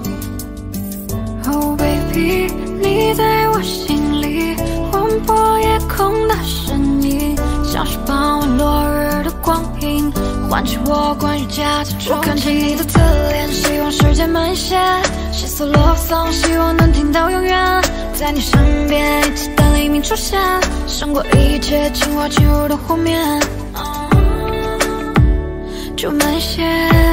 ？Oh baby， 你在我心里，划破夜空的声音，像是傍晚落日的光影，唤起我关于家的憧憬。我看着你的侧脸，希望时间慢些，写首 love song， 希望能听到永远。在你身边，一起等黎明出现，胜过一切情话侵入的湖面。就慢些，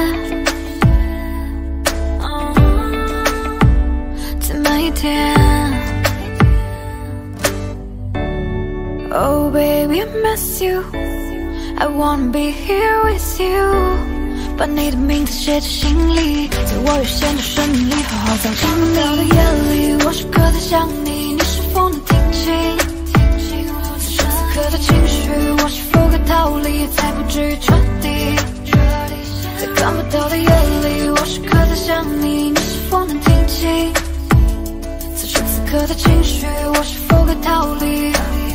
再慢一点。Oh baby, I miss you, I wanna be here with you。把你的名字写在心里，在我有限的生命里好好藏着。看不到的夜里，我时刻在想你，你是否能听清此时此刻的情绪？我是否该逃离，才不至于彻底？在看不到的夜里，我时刻在想你，你是否能听清此时此刻的情绪？我是否该逃离？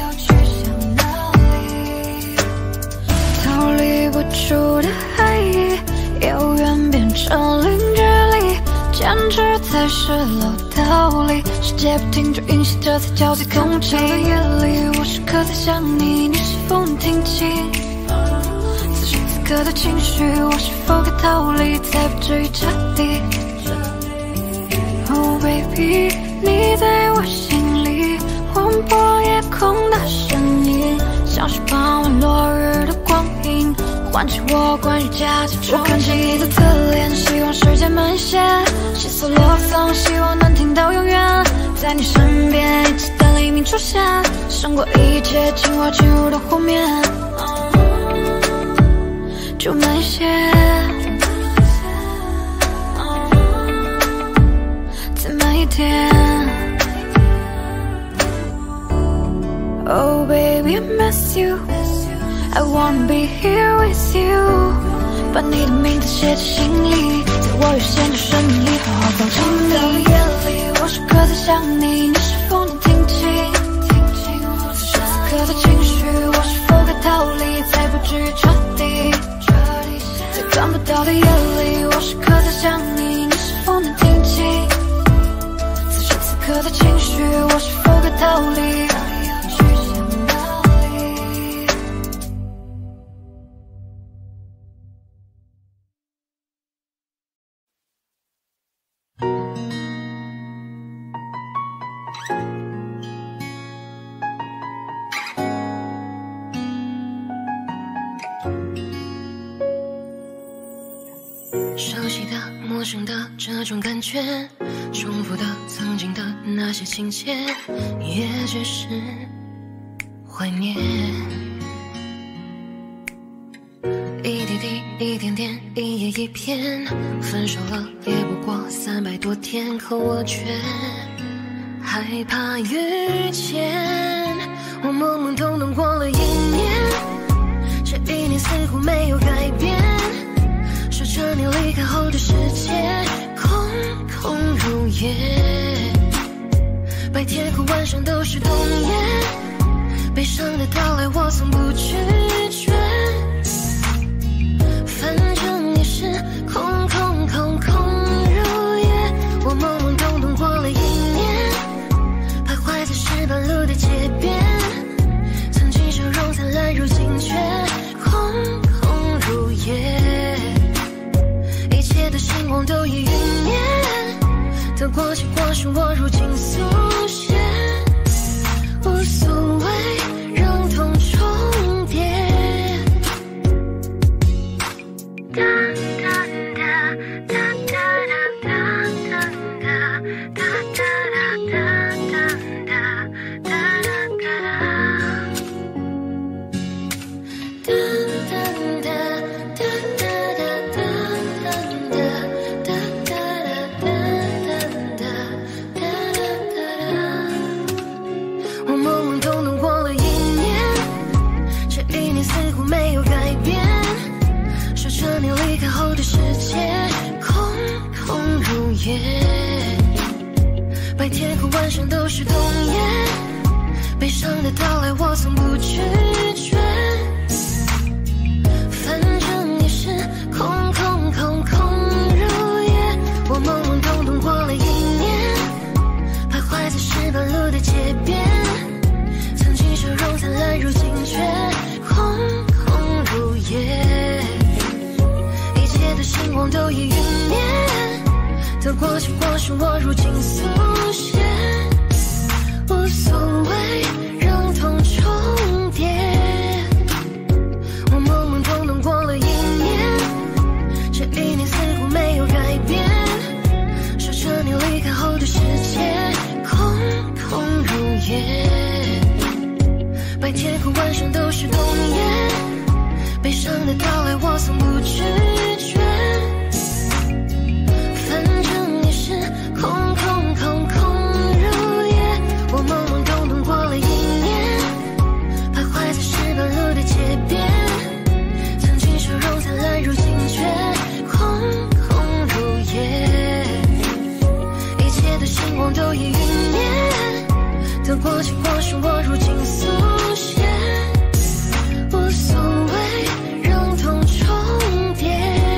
逃离不出的爱意，遥远变成零距离，坚持才是老道理。世界不停止运行着，才叫最空气。在夜里，我时刻在想你，你是否能听清此时此刻的情绪？我是否该逃离，才不至于彻底 ？Oh baby， 你在我心里，划破夜空的声音，像是傍晚落日的光影，唤起我关于家的憧憬。我看着你的侧脸，希望时间慢些，写首 love song， 希望能听到永远。在你身边，一起等黎明出现，胜过一切情话侵入的湖面。就慢些，再慢一点。Oh baby, I miss you, I wanna be here with you。把你的名字写在心里，在我有限的生命里好好藏着。看不到的夜里，我时刻在想你，你是否能听清此时此刻的情绪？我是否该逃离，才不至于彻底？在看不到的夜里，我时刻在想你，你是否能听清此时此刻的情绪？我是否该逃离？熟悉的、陌生的这种感觉，重复的、曾经的那些情节，也只是怀念。一滴滴，一点点，一页一篇，分手了也不过300多天，可我却害怕遇见。我懵懵懂懂过了1年，这1年似乎没有改变。说着你离开后的世界空空如也，白天和晚上都是冬夜，悲伤的到来我从不拒绝，反正也是空空空空如夜，白天和晚上都是冬夜，悲伤的到来我从不拒绝，反正你是空如也。我懵懵懂懂过了1年，徘徊在石板路的街边，曾经笑容灿烂，如今却空如也。一切的星光都已陨灭，都过去过去，我如今速写，无所谓让痛重叠。我懵懵懂懂过了1年，这1年似乎没有改变，说着你离开后的世界空如也。白天和晚上都是冬夜，悲伤的到来我从不拒绝，反正你是空如也。我懵懵懂懂过了1年，徘徊在石板路的街边，曾经笑容灿烂，如今却空如也。一切的星光都已陨灭，都过去过去，我如今速写，无所谓让痛重叠。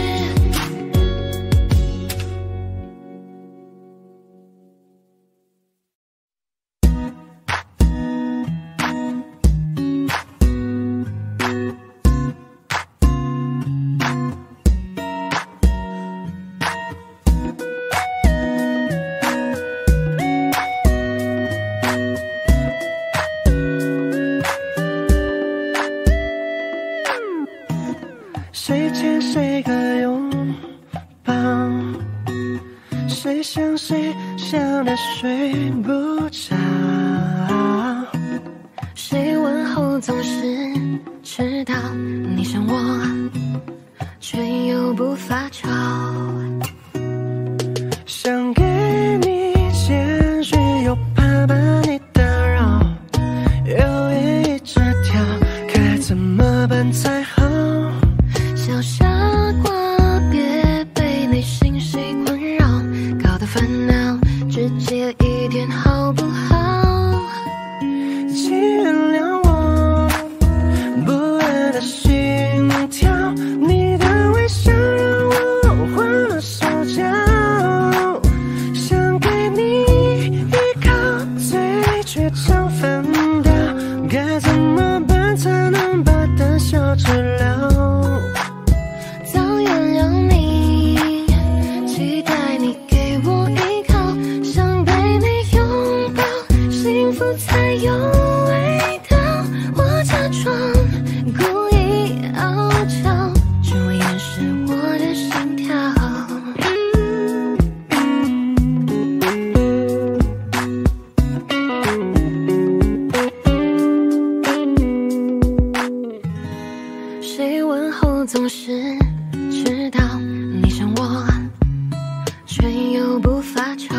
谁牵谁个拥抱，谁想谁想得睡不着， 谁问候总是知道你想我，却又不发愁。 想给你简讯，又怕把你打扰，犹豫一直跳，该怎么办才好？ 小傻瓜，别被内心戏困扰，搞得烦恼，直接一点好不好？ 请原谅我不安的心跳，你的微笑让我换了手脚，想给你依靠，嘴却常反调，该怎么办才能把胆小治疗？ 才有味道，我假装故意傲娇，只为掩饰我的心跳。谁问候总是知道你想我，却又不发愁。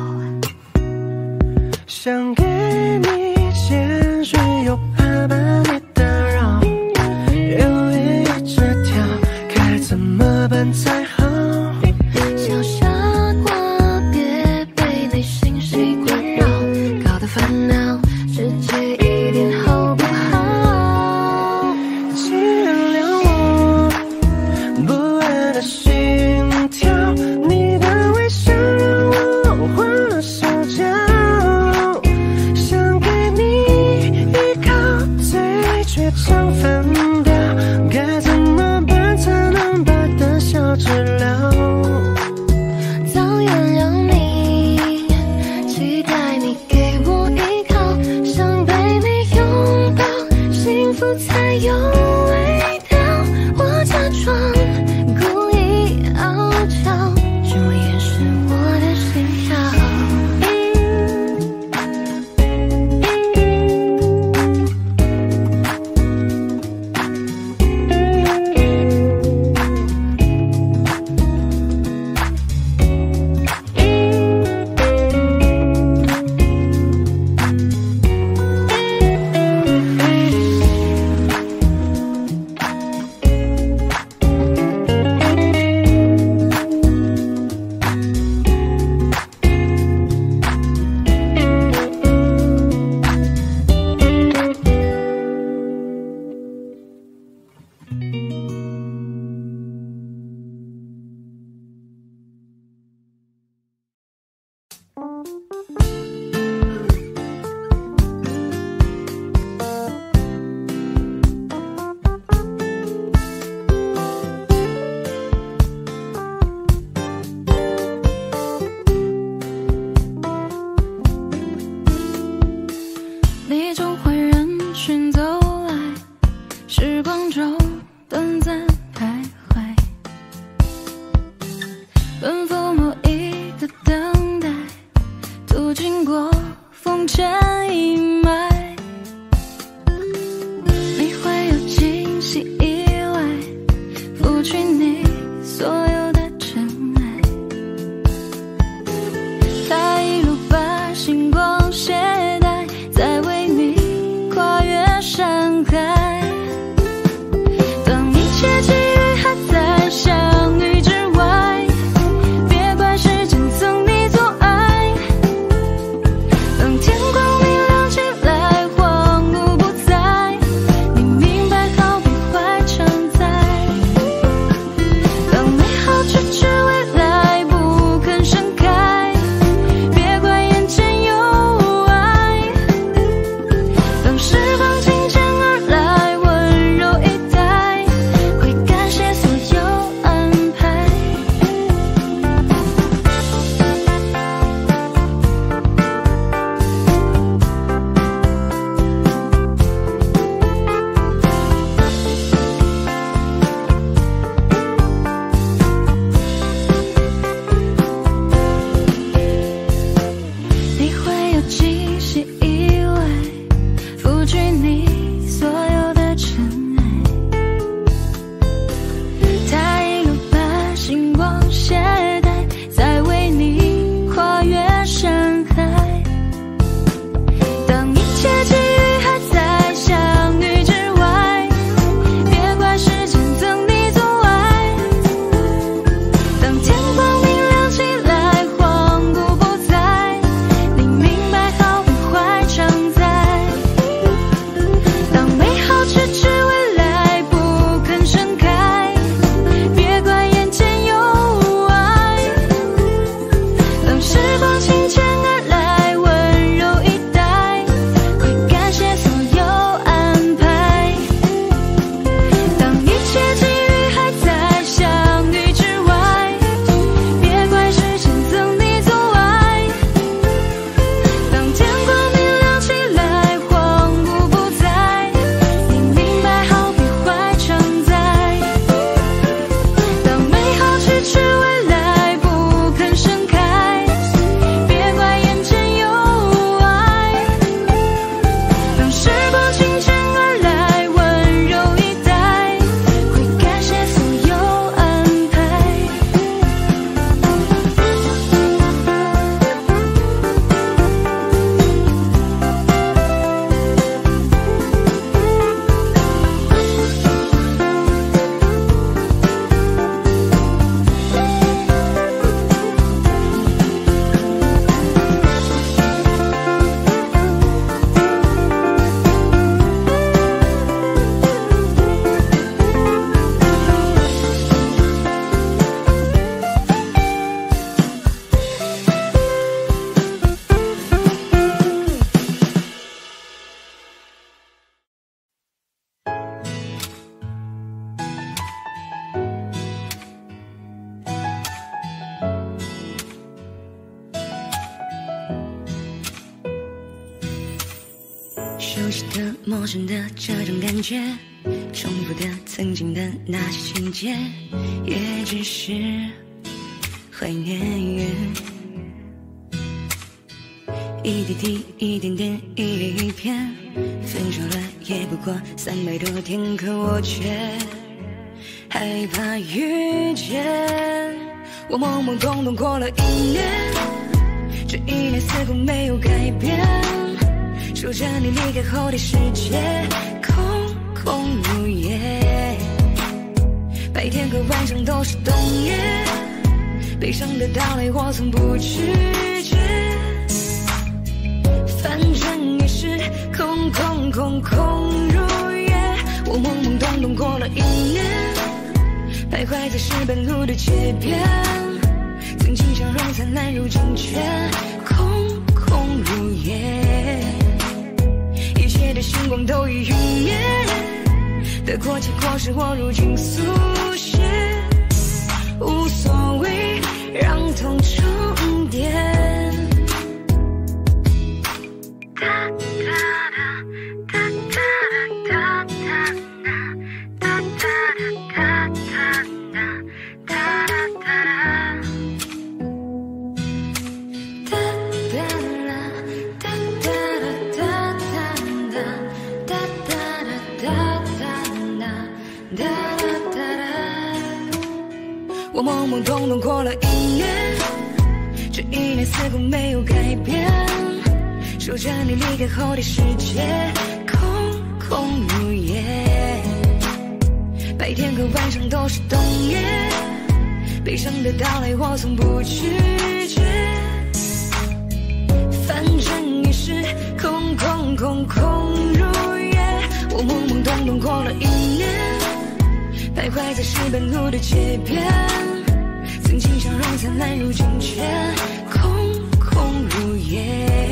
想给你简讯，又怕把你打扰，犹豫一直跳，该怎么办才好？ 小傻瓜，别被内心戏困扰，搞得烦恼，直接一点好不好？ 请原谅我不安的心跳，你的微笑让我换了手脚， 熟悉的、陌生的这种感觉，重复的曾经的那些情节，也只是怀念。一滴滴，一点点，一片一片，分手了也不过300多天，可我却害怕遇见。我懵懵懂懂过了1年，这1年似乎没有改变，守着你离开后的世界，空空如也。白天和晚上都是冬夜，悲伤的到来我从不拒绝。反正也是空空空空如也。我懵懵懂懂过了1年，徘徊在石板路的街边，曾经笑容灿烂，如今却空空如也。一切的星光都已陨灭，得过且过是我如今速写，无所谓让痛重叠。我懵懵懂懂过了1年，这1年似乎没有改变，守着你离开后的世界，空空如也。白天和晚上都是冬夜，悲伤的到来我从不拒绝。反正也是空空空空如也。我懵懵懂懂过了1年，徘徊在石板路的街边，曾经笑容灿烂，如今却空空如也。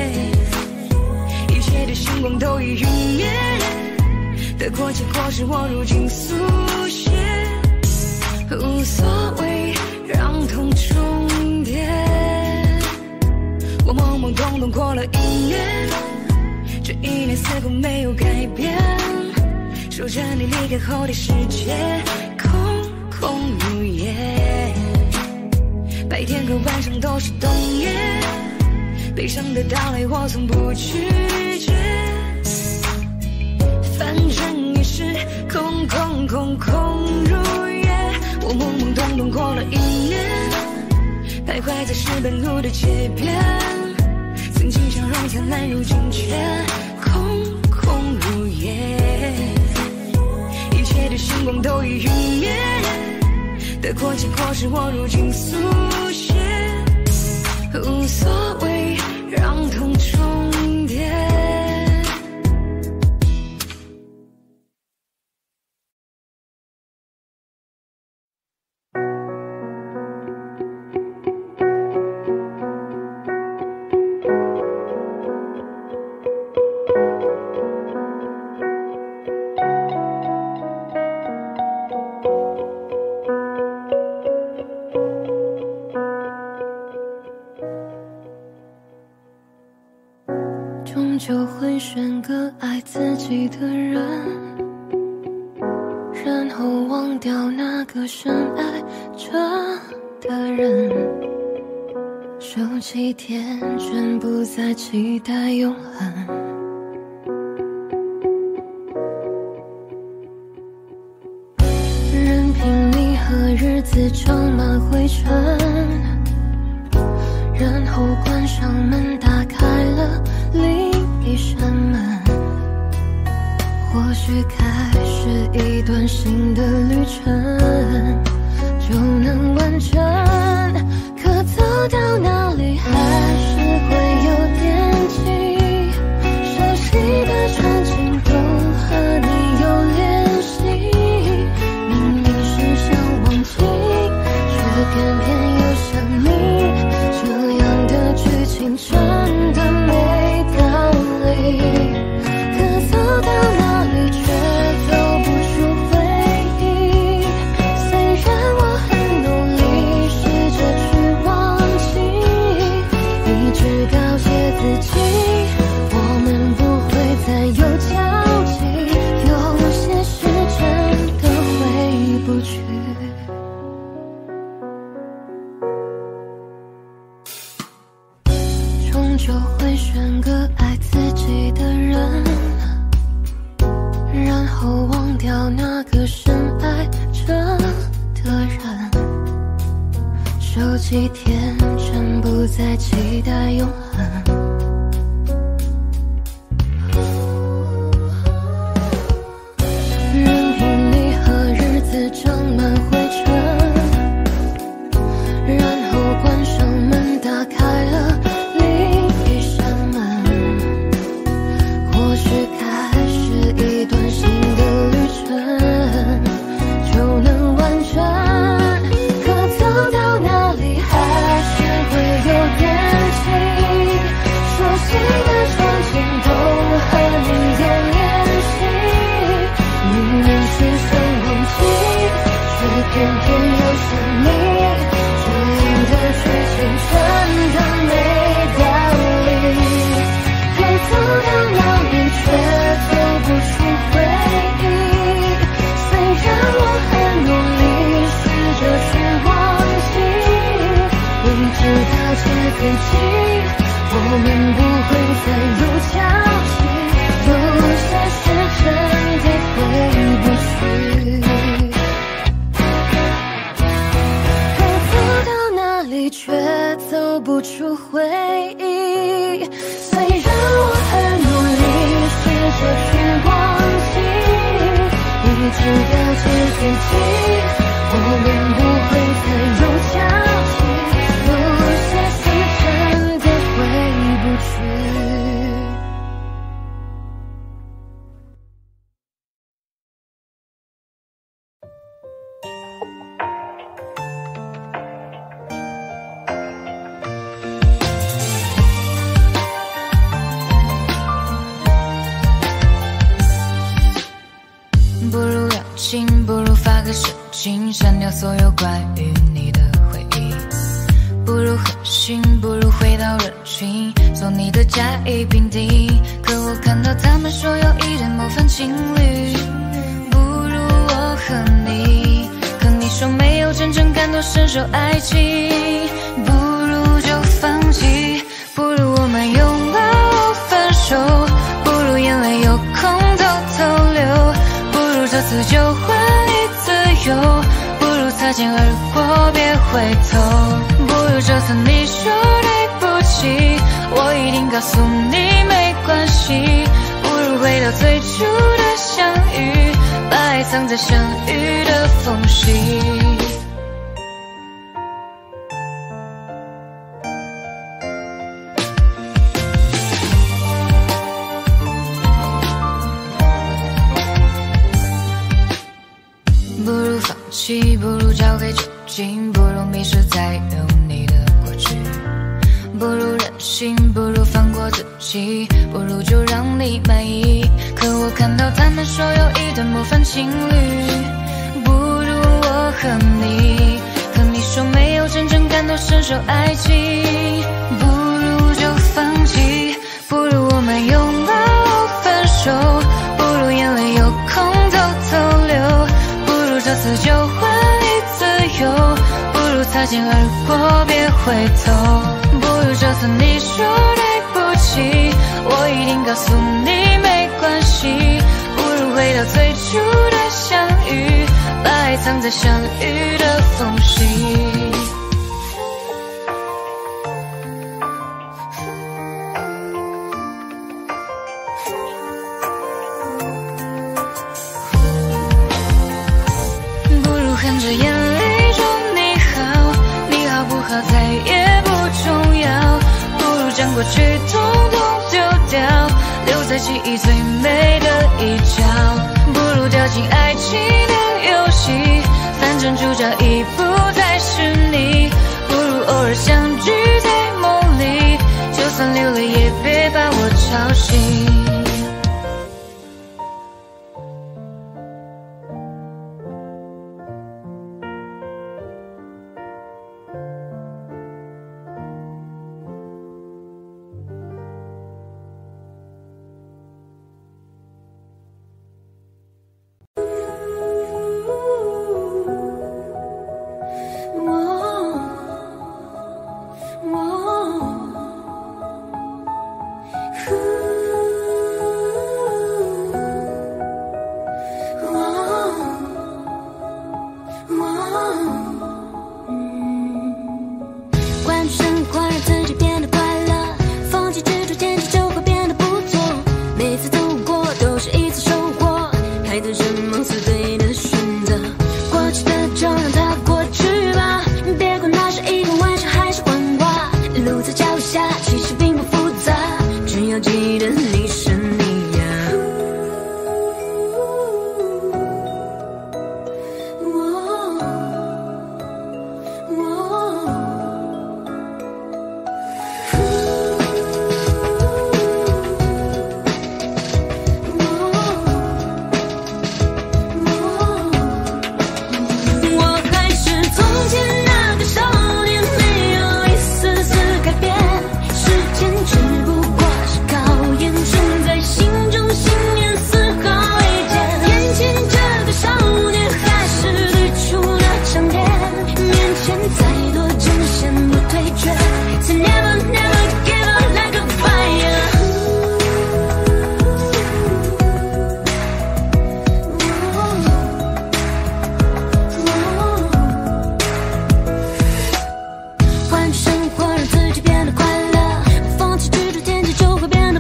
一切的星光都已陨灭，得过且过是我如今速写，无所谓让痛重叠。我懵懵懂懂过了1年，这1年似乎没有改变，守着你离开后的世界，空空如也。白天和晚上都是冬夜，悲伤的到来我从不拒绝。反正也是空空空空如也。我懵懵懂懂过了1年，徘徊在石板路的街边，曾经笑容灿烂，如今却空空如也。一切的星光都已陨灭，得过且过是我如今速写，无所谓让痛重叠。 终究会选个爱自己的人，然后忘掉那个深爱着的人，收起天真，不再期待永恒。任凭你和日子装满灰尘，然后关上门，打开了另一扇门，或许开始一段新的旅程就能完成，可走到哪里还是会有惦记，熟悉的场景都和你有联系，明明是想忘记，却偏偏又想你，这样的剧情真的没道理，可走到哪里却走不出回忆，虽然我很努力试着去忘记，一直告诫自己我们不会再有就会选个爱自己的人，然后忘掉那个深爱着的人。手机天真不再期待永恒。长满灰尘，然后关上门，打开了另一扇门。或许开始一段新的旅程，就能完整。可走到哪里，还是会有点近。熟悉的场景都和你有联系，明明是想忘记。却偏偏又是你，这样的剧情真的没道理。可走到哪里却走不出回忆，虽然我很努力试着去忘记，明知道结自己，我们不会再有交集，有些事真的回不去。却走不出回忆，虽然我很努力试着去忘记，一直了解自己，我们不会再有交集，有些事真的回不去。 不如聊情，不如发个神经，删掉所有关于你的回忆。不如狠心，不如回到人群，做你的甲乙丙丁。可我看到他们说有一对模范情侣，不如我和你。可你说没有真正感同身受爱情，不如就放弃。不如我们拥抱分手，不如眼泪有空偷偷流。这次就换你自由，不如擦肩而过别回头。不如这次你说对不起，我一定告诉你没关系。不如回到最初的相遇，把爱藏在相遇的缝隙。不如放弃，不如交给酒精，不如迷失在有你的过去。不如任性，不如放过自己，不如就让你满意。可我看到他们说有一对模范情侣，不如我和你。可你说没有真正感同身受爱情，不如就放弃。不如我们拥抱分手，不如眼泪有空偷偷流。这次就换你自由，不如擦肩而过别回头。不如这次你说对不起，我一定告诉你没关系。不如回到最初的相遇，把爱藏在相遇的缝隙。含着眼泪说你好，你好不好再也不重要。不如将过去统统丢掉，留在记忆最美的一角。不如掉进爱情的游戏，反正主角已不再是你。不如偶尔相聚在梦里，就算流泪也别把我吵醒。 我留下，其实并不复杂，只要记得你是你呀。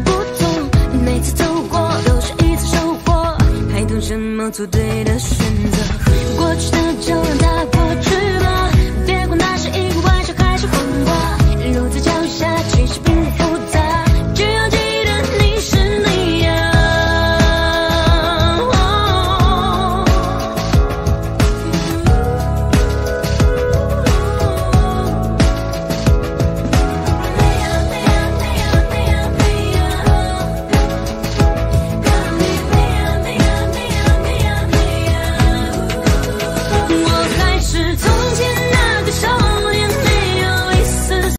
做对的选择。